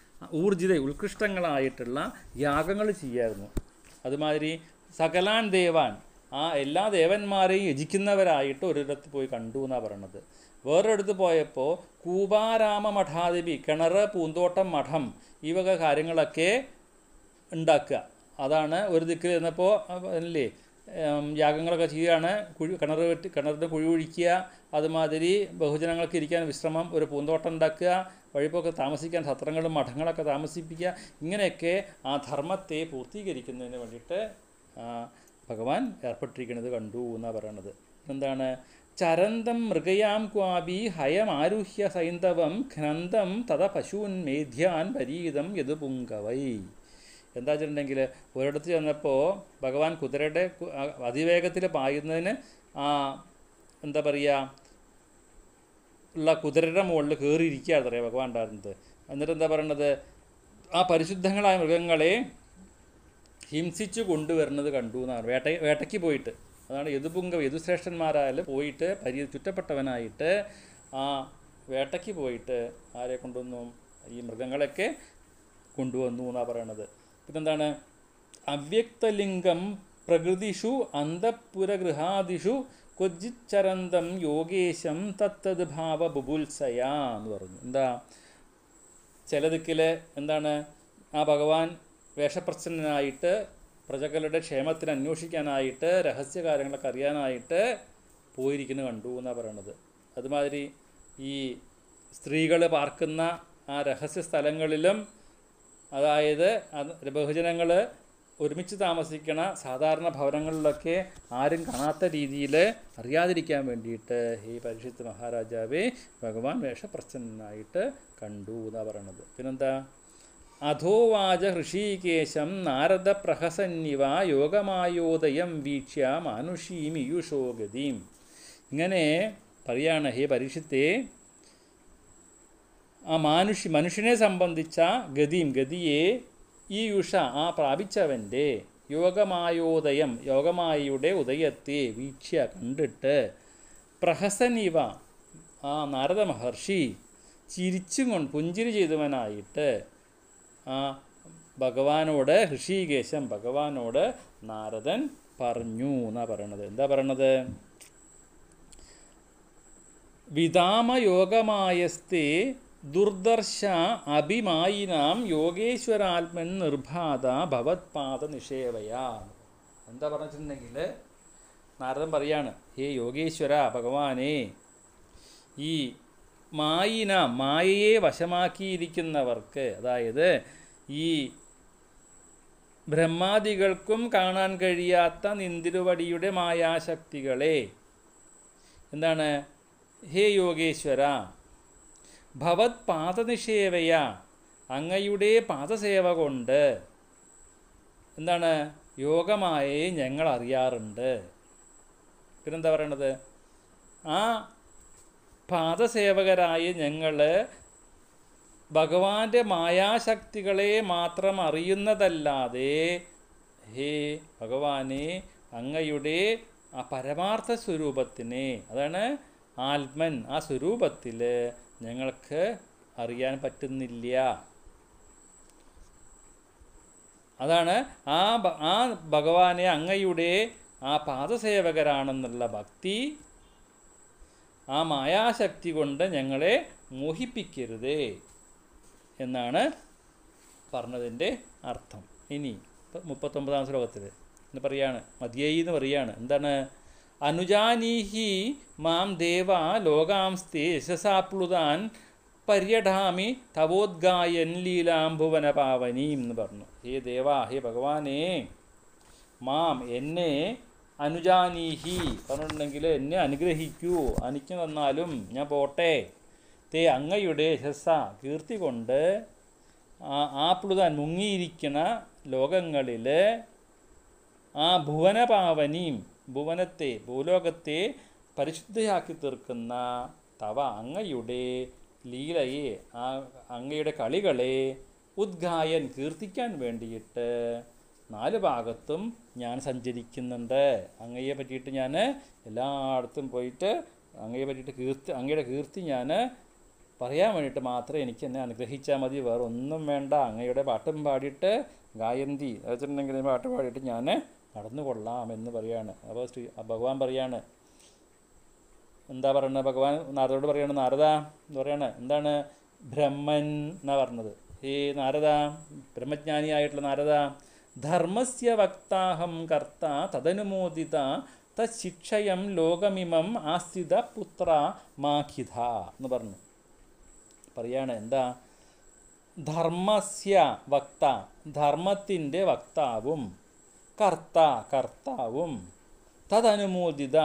ഉത്കൃഷ്ടങ്ങളായിട്ടുള്ള യാഗങ്ങൾ ചെയ്യായിരുന്നു. അതുമാതിരി സകലാൻ ദേവാൻ എല്ലാ ദേവന്മാരെയും യജിക്കുന്നവരായിട്ട് ഒരിടത്ത് പോയി കണ്ടു എന്നാണ് പറയണത്. വേറൊരിടത്ത് പോയപ്പോൾ കൂപാരാമ മഠാദിവി, കിണർ, പൂന്തോട്ടം, മഠം ഈ വക കാര്യങ്ങളൊക്കെ ഉണ്ടാക്കുക. അതാണ് ഒരു ദിക്കിൽ ചെന്നപ്പോൾ അല്ലേ യാഗങ്ങളൊക്കെ ചെയ്യുകയാണ്. കിണറിൻ്റെ കുഴി ഒഴിക്കുക, അതുമാതിരി ബഹുജനങ്ങൾക്ക് ഇരിക്കാൻ വിശ്രമം, ഒരു പൂന്തോട്ടം ഉണ്ടാക്കുക, വഴിപ്പൊക്കെ താമസിക്കാൻ സത്രങ്ങളും മഠങ്ങളൊക്കെ താമസിപ്പിക്കുക. ഇങ്ങനെയൊക്കെ ആ ധർമ്മത്തെ പൂർത്തീകരിക്കുന്നതിന് വേണ്ടിയിട്ട് ഭഗവാൻ ഏർപ്പെട്ടിരിക്കുന്നത് കണ്ടു എന്നാണ് പറയണത്. എന്താണ്? ചരന്തം മൃഗയാം ക്വാപി ഹയമാരുഹ്യ സൈന്ധവം ഘ്നന്തം തഥ പശൂൻ മേധ്യാൻ പരീതം യദുപുങ്കവൈ. എന്താ വെച്ചിട്ടുണ്ടെങ്കിൽ ഒരിടത്ത് ചെന്നപ്പോൾ ഭഗവാൻ കുതിരയുടെ അതിവേഗത്തിൽ പായുന്നതിന് എന്താ പറയുക ഉള്ള കുതിരയുടെ മുകളിൽ കയറിയിരിക്കുകയാണ് അറിയാം ഭഗവാൻ ഉണ്ടായിരുന്നത്. എന്നിട്ട് എന്താ പറയണത്? ആ പരിശുദ്ധങ്ങളായ മൃഗങ്ങളെ ഹിംസിച്ചു കൊണ്ടുവരുന്നത് കണ്ടു എന്നാണ്. വേട്ടയ്ക്ക് പോയിട്ട്, അതാണ് യദുപുങ്കവ, യദുശ്രേഷ്ഠന്മാരായാലും പോയിട്ട് ചുറ്റപ്പെട്ടവനായിട്ട് ആ വേട്ടയ്ക്ക് പോയിട്ട് ആരെ കൊണ്ടുവന്നു? ഈ മൃഗങ്ങളൊക്കെ കൊണ്ടുവന്നു എന്നാണ് പറയണത്. പിന്നെന്താണ്? അവ്യക്തലിംഗം പ്രകൃതിഷു അന്തഃപുരഗൃഹാദിഷു ക്വചിച്ചരന്തം യോഗേശം തത്തത് ഭാവ ബുബുത്സയാ എന്ന് പറഞ്ഞു. എന്താ ചില ദിക്കിൽ എന്താണ് ആ ഭഗവാൻ വേഷപ്രച്ഛന്നനായിട്ട് പ്രജകളുടെ ക്ഷേമത്തിന് അന്വേഷിക്കാനായിട്ട് രഹസ്യകാര്യങ്ങളൊക്കെ അറിയാനായിട്ട് പോയിരിക്കുന്നു കണ്ടു എന്നാണ് പറയണത്. അതുമാതിരി ഈ സ്ത്രീകൾ പാർക്കുന്ന ആ രഹസ്യ സ്ഥലങ്ങളിലും, അതായത് ബഹുജനങ്ങൾ ഒരുമിച്ച് താമസിക്കണ സാധാരണ ഭവനങ്ങളിലൊക്കെ ആരും കാണാത്ത രീതിയിൽ അറിയാതിരിക്കാൻ വേണ്ടിയിട്ട് ഈ പരീക്ഷിത് മഹാരാജാവെ ഭഗവാൻ വേഷപ്രച്ഛന്നനായിട്ട് കണ്ടു എന്നാണ് പറയണത്. പിന്നെന്താ? അധോവാച ഹൃഷീകേശം നാരദ പ്രഹസന്നിവ യോഗമായോദയം വീക്ഷ്യ മാനുഷീമിയുഷോഗതിം. ഇങ്ങനെ പറയാണ്, ഹേ പരീക്ഷിത്തേ ആ മനുഷ്യനെ സംബന്ധിച്ച ഗതിയെ ഈ യുഷ ആ പ്രാപിച്ചവൻ്റെ യോഗമായോദയം യോഗമായയുടെ ഉദയത്തെ വീക്ഷ്യ കണ്ടിട്ട് പ്രഹസനിവ ആ നാരദ മഹർഷി പുഞ്ചിരി ചെയ്തവനായിട്ട് ആ ഭഗവാനോട് ഹൃഷീകേശം ഭഗവാനോട് നാരദൻ പറഞ്ഞു എന്നാണ് പറയണത്. എന്താ പറയണത്? വിദാമയോഗമായസ്തേ ദുർദർശ അഭിമായിനാം യോഗേശ്വരാത്മൻ നിർബാധ ഭവത്പാദ നിഷേവയാ. എന്താ പറഞ്ഞിട്ടുണ്ടെങ്കിൽ നാരദൻ പറയാണ്, ഹേ യോഗേശ്വര ഭഗവാനെ, ഈ മായയെ വശമാക്കിയിരിക്കുന്നവർക്ക്, അതായത് ഈ ബ്രഹ്മാദികൾക്കും കാണാൻ കഴിയാത്ത നിന്തിരുവടിയുടെ മായാശക്തികളെ എന്താണ്? ഹേ യോഗേശ്വര ഭവത് പാദനിഷേവയ അങ്ങയുടെ പാദസേവ കൊണ്ട് എന്താണ് യോഗമായേ ഞങ്ങൾ അറിയാറുണ്ട്. പിന്നെന്താ പറയണത്? ആ പാദസേവകരായി ഞങ്ങൾ ഭഗവാന്റെ മായാശക്തികളെ മാത്രം അറിയുന്നതല്ലാതെ ഹേ ഭഗവാനെ അങ്ങയുടെ ആ പരമാർത്ഥ സ്വരൂപത്തിനെ, അതാണ് ആത്മൻ, ആ സ്വരൂപത്തിൽ ഞങ്ങൾക്ക് അറിയാൻ പറ്റുന്നില്ല. അതാണ് ആ ഭഗവാനെ അങ്ങയുടെ ആ പാദസേവകരാണെന്നുള്ള ഭക്തി, ആ മായാശക്തി കൊണ്ട് ഞങ്ങളെ മോഹിപ്പിക്കരുതേ എന്നാണ് പറഞ്ഞതിൻ്റെ അർത്ഥം. ഇനി 39-ാം ശ്ലോകത്തിൽ എന്ന് പറയാണ്, മതിയായി എന്ന് പറയാണ്. എന്താണ്? അനുജാനീഹി മാം ദേവ ലോകാംസ്തേ യശസാപ്ലുതാൻ പര്യഢാമി തവോദ്ഗായൻ ലീലാംഭുവന പാവനീം എന്ന് പറഞ്ഞു. ഹേ ദേവാ, ഹേ ഭഗവാനേ, മാം എന്നെ, അനുജാനീഹി പറഞ്ഞിട്ടുണ്ടെങ്കിൽ എന്നെ അനുഗ്രഹിക്കൂ, എനിക്ക് തന്നാലും ഞാൻ പോട്ടെ. തേ അങ്ങയുടെ യശസ്സ കീർത്തി കൊണ്ട് ആപ്ലുതാൻ മുങ്ങിയിരിക്കുന്ന ലോകങ്ങളിൽ ആ ഭുവനപാവനീം ഭുവനത്തെ, ഭൂലോകത്തെ പരിശുദ്ധയാക്കി തീർക്കുന്ന തവ അങ്ങയുടെ ലീലയെ, ആ അങ്ങയുടെ കളികളെ ഉദ്ഗായൻ കീർത്തിക്കാൻ വേണ്ടിയിട്ട് 4 ഭാഗത്തും ഞാൻ സഞ്ചരിക്കുന്നുണ്ട്. അങ്ങയെ പറ്റിയിട്ട് ഞാൻ എല്ലായിടത്തും പോയിട്ട് അങ്ങയെ പറ്റിയിട്ട് അങ്ങയുടെ കീർത്തി ഞാൻ പറയാൻ വേണ്ടിയിട്ട് മാത്രമേ എനിക്ക് എന്നെ അനുഗ്രഹിച്ചാൽ മതി, വേറെ ഒന്നും വേണ്ട. അങ്ങയുടെ പാട്ടും പാടിയിട്ട് ഗായന്തി വെച്ചിട്ടുണ്ടെങ്കിൽ പാട്ട് പാടിയിട്ട് ഞാൻ നടന്നു കൊള്ളാം എന്ന് പറയാണ്. അപ്പോൾ ഭഗവാൻ പറയാണ്, എന്താ പറയുന്നത്? ഭഗവാൻ നാരദോട് പറയാണ്, നാരദ എന്ന് പറയാണ്, എന്താണ്? ബ്രഹ്മൻ എന്നാ പറഞ്ഞത്. ഹേ നാരദ, ബ്രഹ്മജ്ഞാനിയായിട്ടുള്ള നാരദ, ധർമ്മസ്യ വക്താഹം കർത്ത തദനുമോദിത തശിക്ഷയം ലോകമിമം ആസ്ഥിത പുത്ര മാഖിത എന്ന് പറഞ്ഞു. പറയാണ് എന്താ? ധർമ്മസ്യ വക്ത, ധർമ്മത്തിൻ്റെ വക്താവും, കർത്ത കർത്താവും, തദനുമോദിത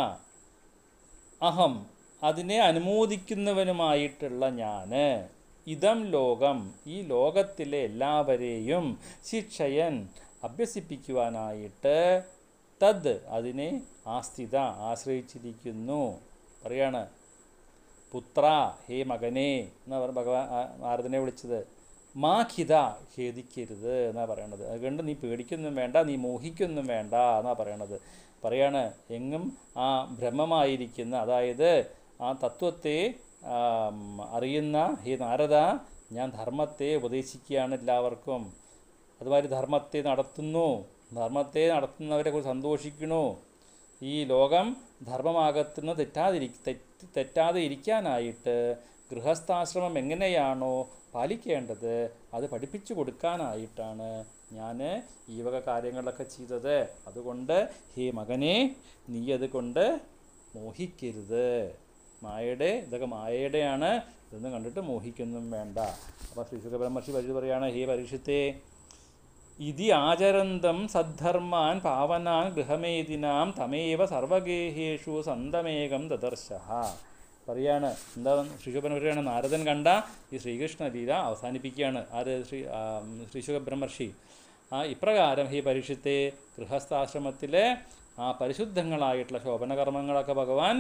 അഹം അതിനെ അനുമോദിക്കുന്നവനുമായിട്ടുള്ള ഞാൻ, ഇതം ലോകം ഈ ലോകത്തിലെ എല്ലാവരെയും ശിക്ഷയൻ അഭ്യസിപ്പിക്കുവാനായിട്ട്, തദ് അതിനെ ആസ്ഥിത ആശ്രയിച്ചിരിക്കുന്നു. പറയാണ് പുത്ര, ഹേ മകനെ എന്നാ ഭഗവാൻ നാരദനെ വിളിച്ചത്. മാഖിത ഖേദിക്കരുത് എന്നാ പറയണത്. അതുകൊണ്ട് നീ പേടിക്കൊന്നും വേണ്ട, നീ മോഹിക്കൊന്നും വേണ്ട എന്നാ പറയണത്. പറയാണ് എങ്ങും ആ ബ്രഹ്മമായിരിക്കുന്ന, അതായത് ആ തത്വത്തെ അറിയുന്ന ഹേ നാരദ, ഞാൻ ധർമ്മത്തെ ഉപദേശിക്കുകയാണ് എല്ലാവർക്കും. അതുമാതിരി ധർമ്മത്തെ നടത്തുന്നു, ധർമ്മത്തെ നടത്തുന്നവരെ കുറിച്ച് സന്തോഷിക്കണു. ഈ ലോകം ധർമ്മമാകത്തുനിന്ന് തെറ്റാതെ ഇരിക്കാനായിട്ട് ഗൃഹസ്ഥാശ്രമം എങ്ങനെയാണോ പാലിക്കേണ്ടത് അത് പഠിപ്പിച്ചു കൊടുക്കാനായിട്ടാണ് ഞാൻ ഈ വക കാര്യങ്ങളൊക്കെ ചെയ്തത്. അതുകൊണ്ട് ഹേ മകനെ, നീ അതുകൊണ്ട് മോഹിക്കരുത്. ഇതൊക്കെ മായയുടെയാണ്, ഇതൊന്നും കണ്ടിട്ട് മോഹിക്കൊന്നും വേണ്ട. അപ്പോൾ ശ്രീ ശുകബ്രഹ്മർഷി പരിധി പറയാണ്, ഹേ പരീക്ഷത്തെ, ഇതി ആചരന്തം സദ്ധർമാൻ പാവനാൻ ഗൃഹമേദിനാം തമേവ സർവഗേഹേഷു സന്തമേകം ദദർശഃ. പറയാണ് എന്താ? ശ്രീശുകബ്രഹ്മൻ പറയാണ്, നാരദൻ കണ്ട ഈ ശ്രീകൃഷ്ണ ലീല അവസാനിപ്പിക്കുകയാണ്. ആര്? ശ്രീ ശുകബ്രഹ്മർഷി. ഇപ്രകാരം ഹേ പരീക്ഷത്തെ, ഗൃഹസ്ഥാശ്രമത്തിലെ ആ പരിശുദ്ധങ്ങളായിട്ടുള്ള ശോഭനകർമ്മങ്ങളൊക്കെ ഭഗവാൻ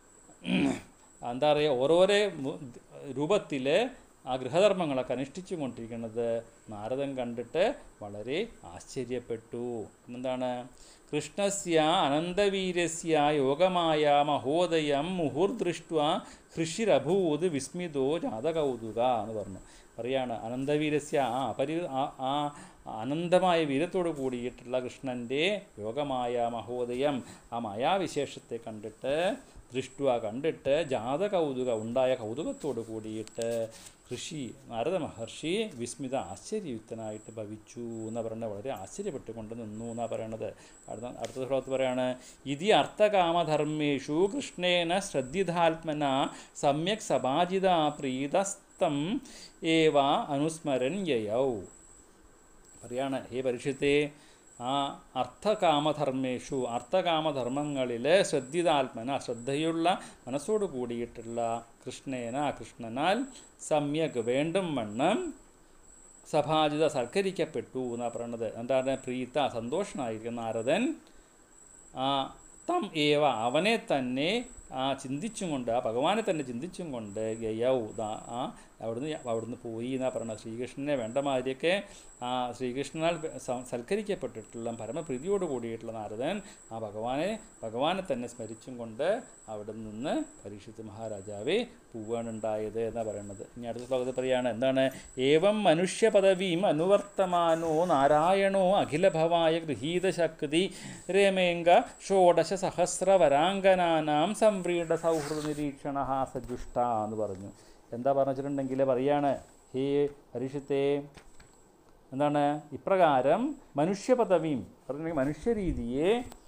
എന്താ പറയുക, ഓരോരോ രൂപത്തിൽ ആ ഗൃഹധർമ്മങ്ങളൊക്കെ അനുഷ്ഠിച്ചു കൊണ്ടിരിക്കുന്നത് നാരദൻ കണ്ടിട്ട് വളരെ ആശ്ചര്യപ്പെട്ടു. എന്താണ്? കൃഷ്ണസ്യ അനന്തവീരസ്യ യോഗമായ മഹോദയം മുഹുർദൃഷ്ട്വാ ഹൃഷിരഭൂത് വിസ്മിതോ ജാതകൗതുക എന്ന് പറഞ്ഞു. പറയാണ് അനന്തവീരസ്യ ആ അനന്തമായ വീരത്തോടു കൂടിയിട്ടുള്ള കൃഷ്ണൻ്റെ യോഗമായ മഹോദയം, ആ മായാവിശേഷത്തെ കണ്ടിട്ട്, ദൃഷ്ടുവ കണ്ടിട്ട്, ജാതകൗതുക ഉണ്ടായ കൗതുകത്തോടു കൂടിയിട്ട് നാരദ മഹർഷി വിസ്മിത ആശ്ചര്യയുക്തനായിട്ട് ഭവിച്ചു എന്നാ പറയുന്നത്. വളരെ ആശ്ചര്യപ്പെട്ടുകൊണ്ട് നിന്നു എന്നാ പറയണത്. അടുത്ത ശ്ലോകത്ത് പറയാണ്, ഇതി അർത്ഥകാമധർമ്മേഷു കൃഷ്ണേന ശ്രദ്ധിതാത്മന സമ്യക് സഭാജിത പ്രീതസ്തം ഏവ അനുസ്മരൻ യയൗ. പറയാണ് ഹേ പരീക്ഷത്തെ, ആ അർത്ഥകാമധർമ്മേഷു അർത്ഥകാമധർമ്മങ്ങളിൽ ശ്രദ്ധിതാത്മന ശ്രദ്ധയുള്ള മനസ്സോട് കൂടിയിട്ടുള്ള കൃഷ്ണനാൽ സമ്യക് വേണ്ടും വണ്ണം സഭാജിത സൽക്കരിക്കപ്പെട്ടു എന്നാണ് പറയണത്. എന്താണ്? പ്രീത സന്തോഷനായിരിക്കുന്ന നാരദൻ തം ഏവ അവനെ തന്നെ ചിന്തിച്ചും കൊണ്ട്, ആ ഭഗവാനെ തന്നെ ചിന്തിച്ചും കൊണ്ട് ഗയൗ അവിടുന്ന് പോയി എന്നാണ് പറയുന്നത്. ശ്രീകൃഷ്ണനെ വേണ്ട മാതിരിയൊക്കെ ശ്രീകൃഷ്ണനാൽ സൽക്കരിക്കപ്പെട്ടിട്ടുള്ള പരമപ്രീതിയോട് കൂടിയിട്ടുള്ള നാരദൻ ആ ഭഗവാനെ തന്നെ സ്മരിച്ചും കൊണ്ട് അവിടെ നിന്ന് പരീക്ഷിത്ത് മഹാരാജാവേ പോവാനുണ്ടായത് എന്നാണ് പറയുന്നത്. ഇനി അടുത്ത ശ്ലോകത്തിൽ പറയുകയാണ് എന്താണ്? ഏവം മനുഷ്യ പദവീം അനുവർത്തമാനോ നാരായണോ അഖിലഭവായ ഗൃഹീതശക്തി രമേംഗ ഷോഡശ സഹസ്രവരാംഗനാനാം സംവ്രീഡ സൗഹൃദ നിരീക്ഷണ സജുഷ്ട എന്ന് പറഞ്ഞു. എന്താ പറഞ്ഞിട്ടുണ്ടെങ്കിൽ പറയാണ്, ഹേ പരീക്ഷത്തെ, എന്താണ്? ഇപ്രകാരം മനുഷ്യപദവിയും പറഞ്ഞിട്ടുണ്ടെങ്കിൽ മനുഷ്യരീതിയെ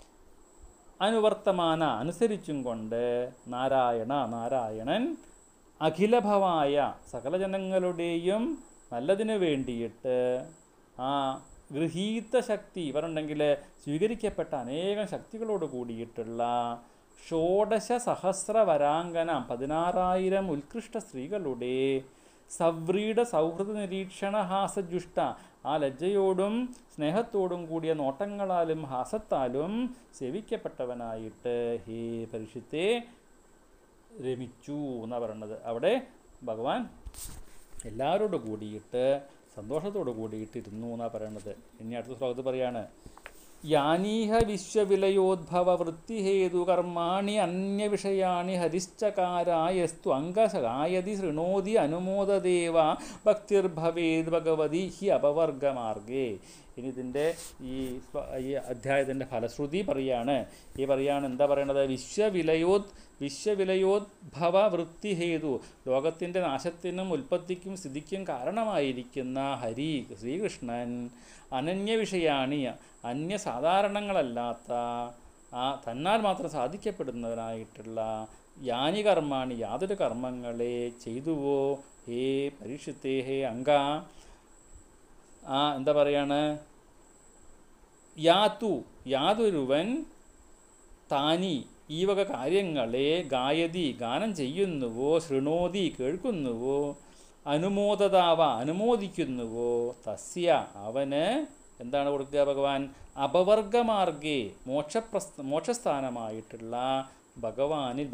അനുവർത്തമാന അനുസരിച്ചും കൊണ്ട് നാരായണൻ അഖിലഭവായ സകല ജനങ്ങളുടെയും നല്ലതിന് വേണ്ടിയിട്ട് ഗൃഹീത ശക്തി പറഞ്ഞിട്ടുണ്ടെങ്കിൽ സ്വീകരിക്കപ്പെട്ട അനേകം ശക്തികളോട് കൂടിയിട്ടുള്ള ഷോഡശ സഹസ്ര വരാംഗന 16,000 ഉത്കൃഷ്ട സ്ത്രീകളുടെ സവ്രീഡ സൗഹൃദ നിരീക്ഷണ ഹാസജുഷ്ട ആ ലജ്ജയോടും സ്നേഹത്തോടും കൂടിയ നോട്ടങ്ങളാലും ഹാസത്താലും സേവിക്കപ്പെട്ടവനായിട്ട് ഹേ പരീക്ഷത്തെ രമിച്ചു എന്നാണ് പറയണത്. അവിടെ ഭഗവാൻ എല്ലാവരോടും കൂടിയിട്ട് സന്തോഷത്തോടു കൂടിയിട്ടിരുന്നു എന്നാണ് പറയണത്. ഇനി അടുത്ത ശ്ലോകത്തിൽ പറയാണ്, യാനീഹ വിശ്വവിലയോദ്ഭവ വൃത്തിഹേതു കർമാണി അന്യവിഷയാണി ഹരിശ്ചകാരായസ്തു അംഗസഹായതി ശൃണോതി അനുമോദദേവ ഭക്തിർഭവേദ് ഭഗവതി ഹി അപവർഗമാർഗേ. ഇനി ഇതിൻ്റെ ഈ അധ്യായത്തിൻ്റെ ഫലശ്രുതി പറയാണ്. എന്താ പറയണത്? വിശ്വവിലയോദ്ഭവ വൃത്തിഹേതു ലോകത്തിൻ്റെ നാശത്തിനും ഉൽപ്പത്തിക്കും സ്ഥിതിക്കും കാരണമായിരിക്കുന്ന ഹരി ശ്രീകൃഷ്ണൻ അനന്യവിഷയാണി അന്യസാധാരണങ്ങളല്ലാത്ത തന്നാൽ മാത്രം സാധിക്കപ്പെടുന്നവനായിട്ടുള്ള യാനി കർമാണി യാതൊരു കർമ്മങ്ങളെ ചെയ്തുവോ ഹേ പരീക്ഷത്തെ ഹേ അംഗ എന്താ പറയാണ്? യാതൊരുവൻ താനി ഈ വക കാര്യങ്ങളെ ഗാനം ചെയ്യുന്നുവോ, ശൃണോതി കേൾക്കുന്നുവോ, അനുമോദിക്കുന്നുവോ, തസ്യ അവന് എന്താണ് കൊടുക്കുക ഭഗവാൻ? അപവർഗമാർഗേ മോക്ഷസ്ഥാനമായിട്ടുള്ള ഭഗവാനിൽ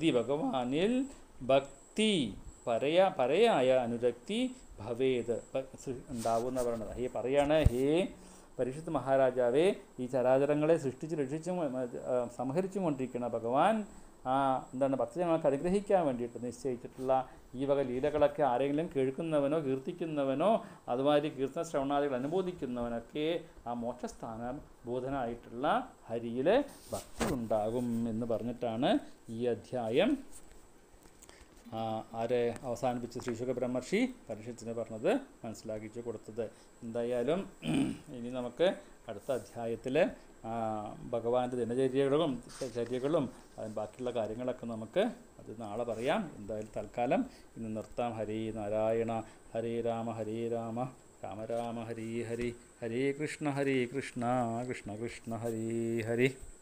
ഭക്തി പരയായ അനുരക്തി ഭവേത് ഉണ്ടാവും എന്ന് പറയുന്നത്. ഹേ പറയാണ്, ഹേ പരീക്ഷിത്ത് മഹാരാജാവേ, ഈ ചരാചരങ്ങളെ സൃഷ്ടിച്ച് രക്ഷിച്ചും സംഹരിച്ചും കൊണ്ടിരിക്കുന്ന ഭഗവാൻ എന്താണ് ഭക്തജനങ്ങൾക്ക് അനുഗ്രഹിക്കാൻ വേണ്ടിയിട്ട് നിശ്ചയിച്ചിട്ടുള്ള ഈ വക ലീലകളൊക്കെ ആരെങ്കിലും കേൾക്കുന്നവനോ കീർത്തിക്കുന്നവനോ അതുമാതിരി കീർത്തന ശ്രവണാദികൾ അനുമോദിക്കുന്നവനൊക്കെ ആ മോക്ഷസ്ഥാനം ബോധനായിട്ടുള്ള ഹരിയിൽ ഭക്തി ഉണ്ടാകും എന്ന് പറഞ്ഞിട്ടാണ് ഈ അധ്യായം അവസാനിപ്പിച്ച് ശ്രീശുക ബ്രഹ്മർഷി പരീക്ഷത്തിന് പറഞ്ഞത് മനസ്സിലാക്കിച്ചു കൊടുത്തത്. എന്തായാലും ഇനി നമുക്ക് അടുത്ത അധ്യായത്തിൽ ഭഗവാന്റെ ദിനചര്യകളും ബാക്കിയുള്ള കാര്യങ്ങളൊക്കെ നമുക്ക് അത് നാളെ പറയാം. എന്തായാലും തൽക്കാലം ഇന്ന് നിർത്താം. ഹരേ നാരായണ, ഹരേ രാമ രാമ രാമ ഹരേ ഹരേ, ഹരേ കൃഷ്ണ കൃഷ്ണ കൃഷ്ണ ഹരേ ഹരേ.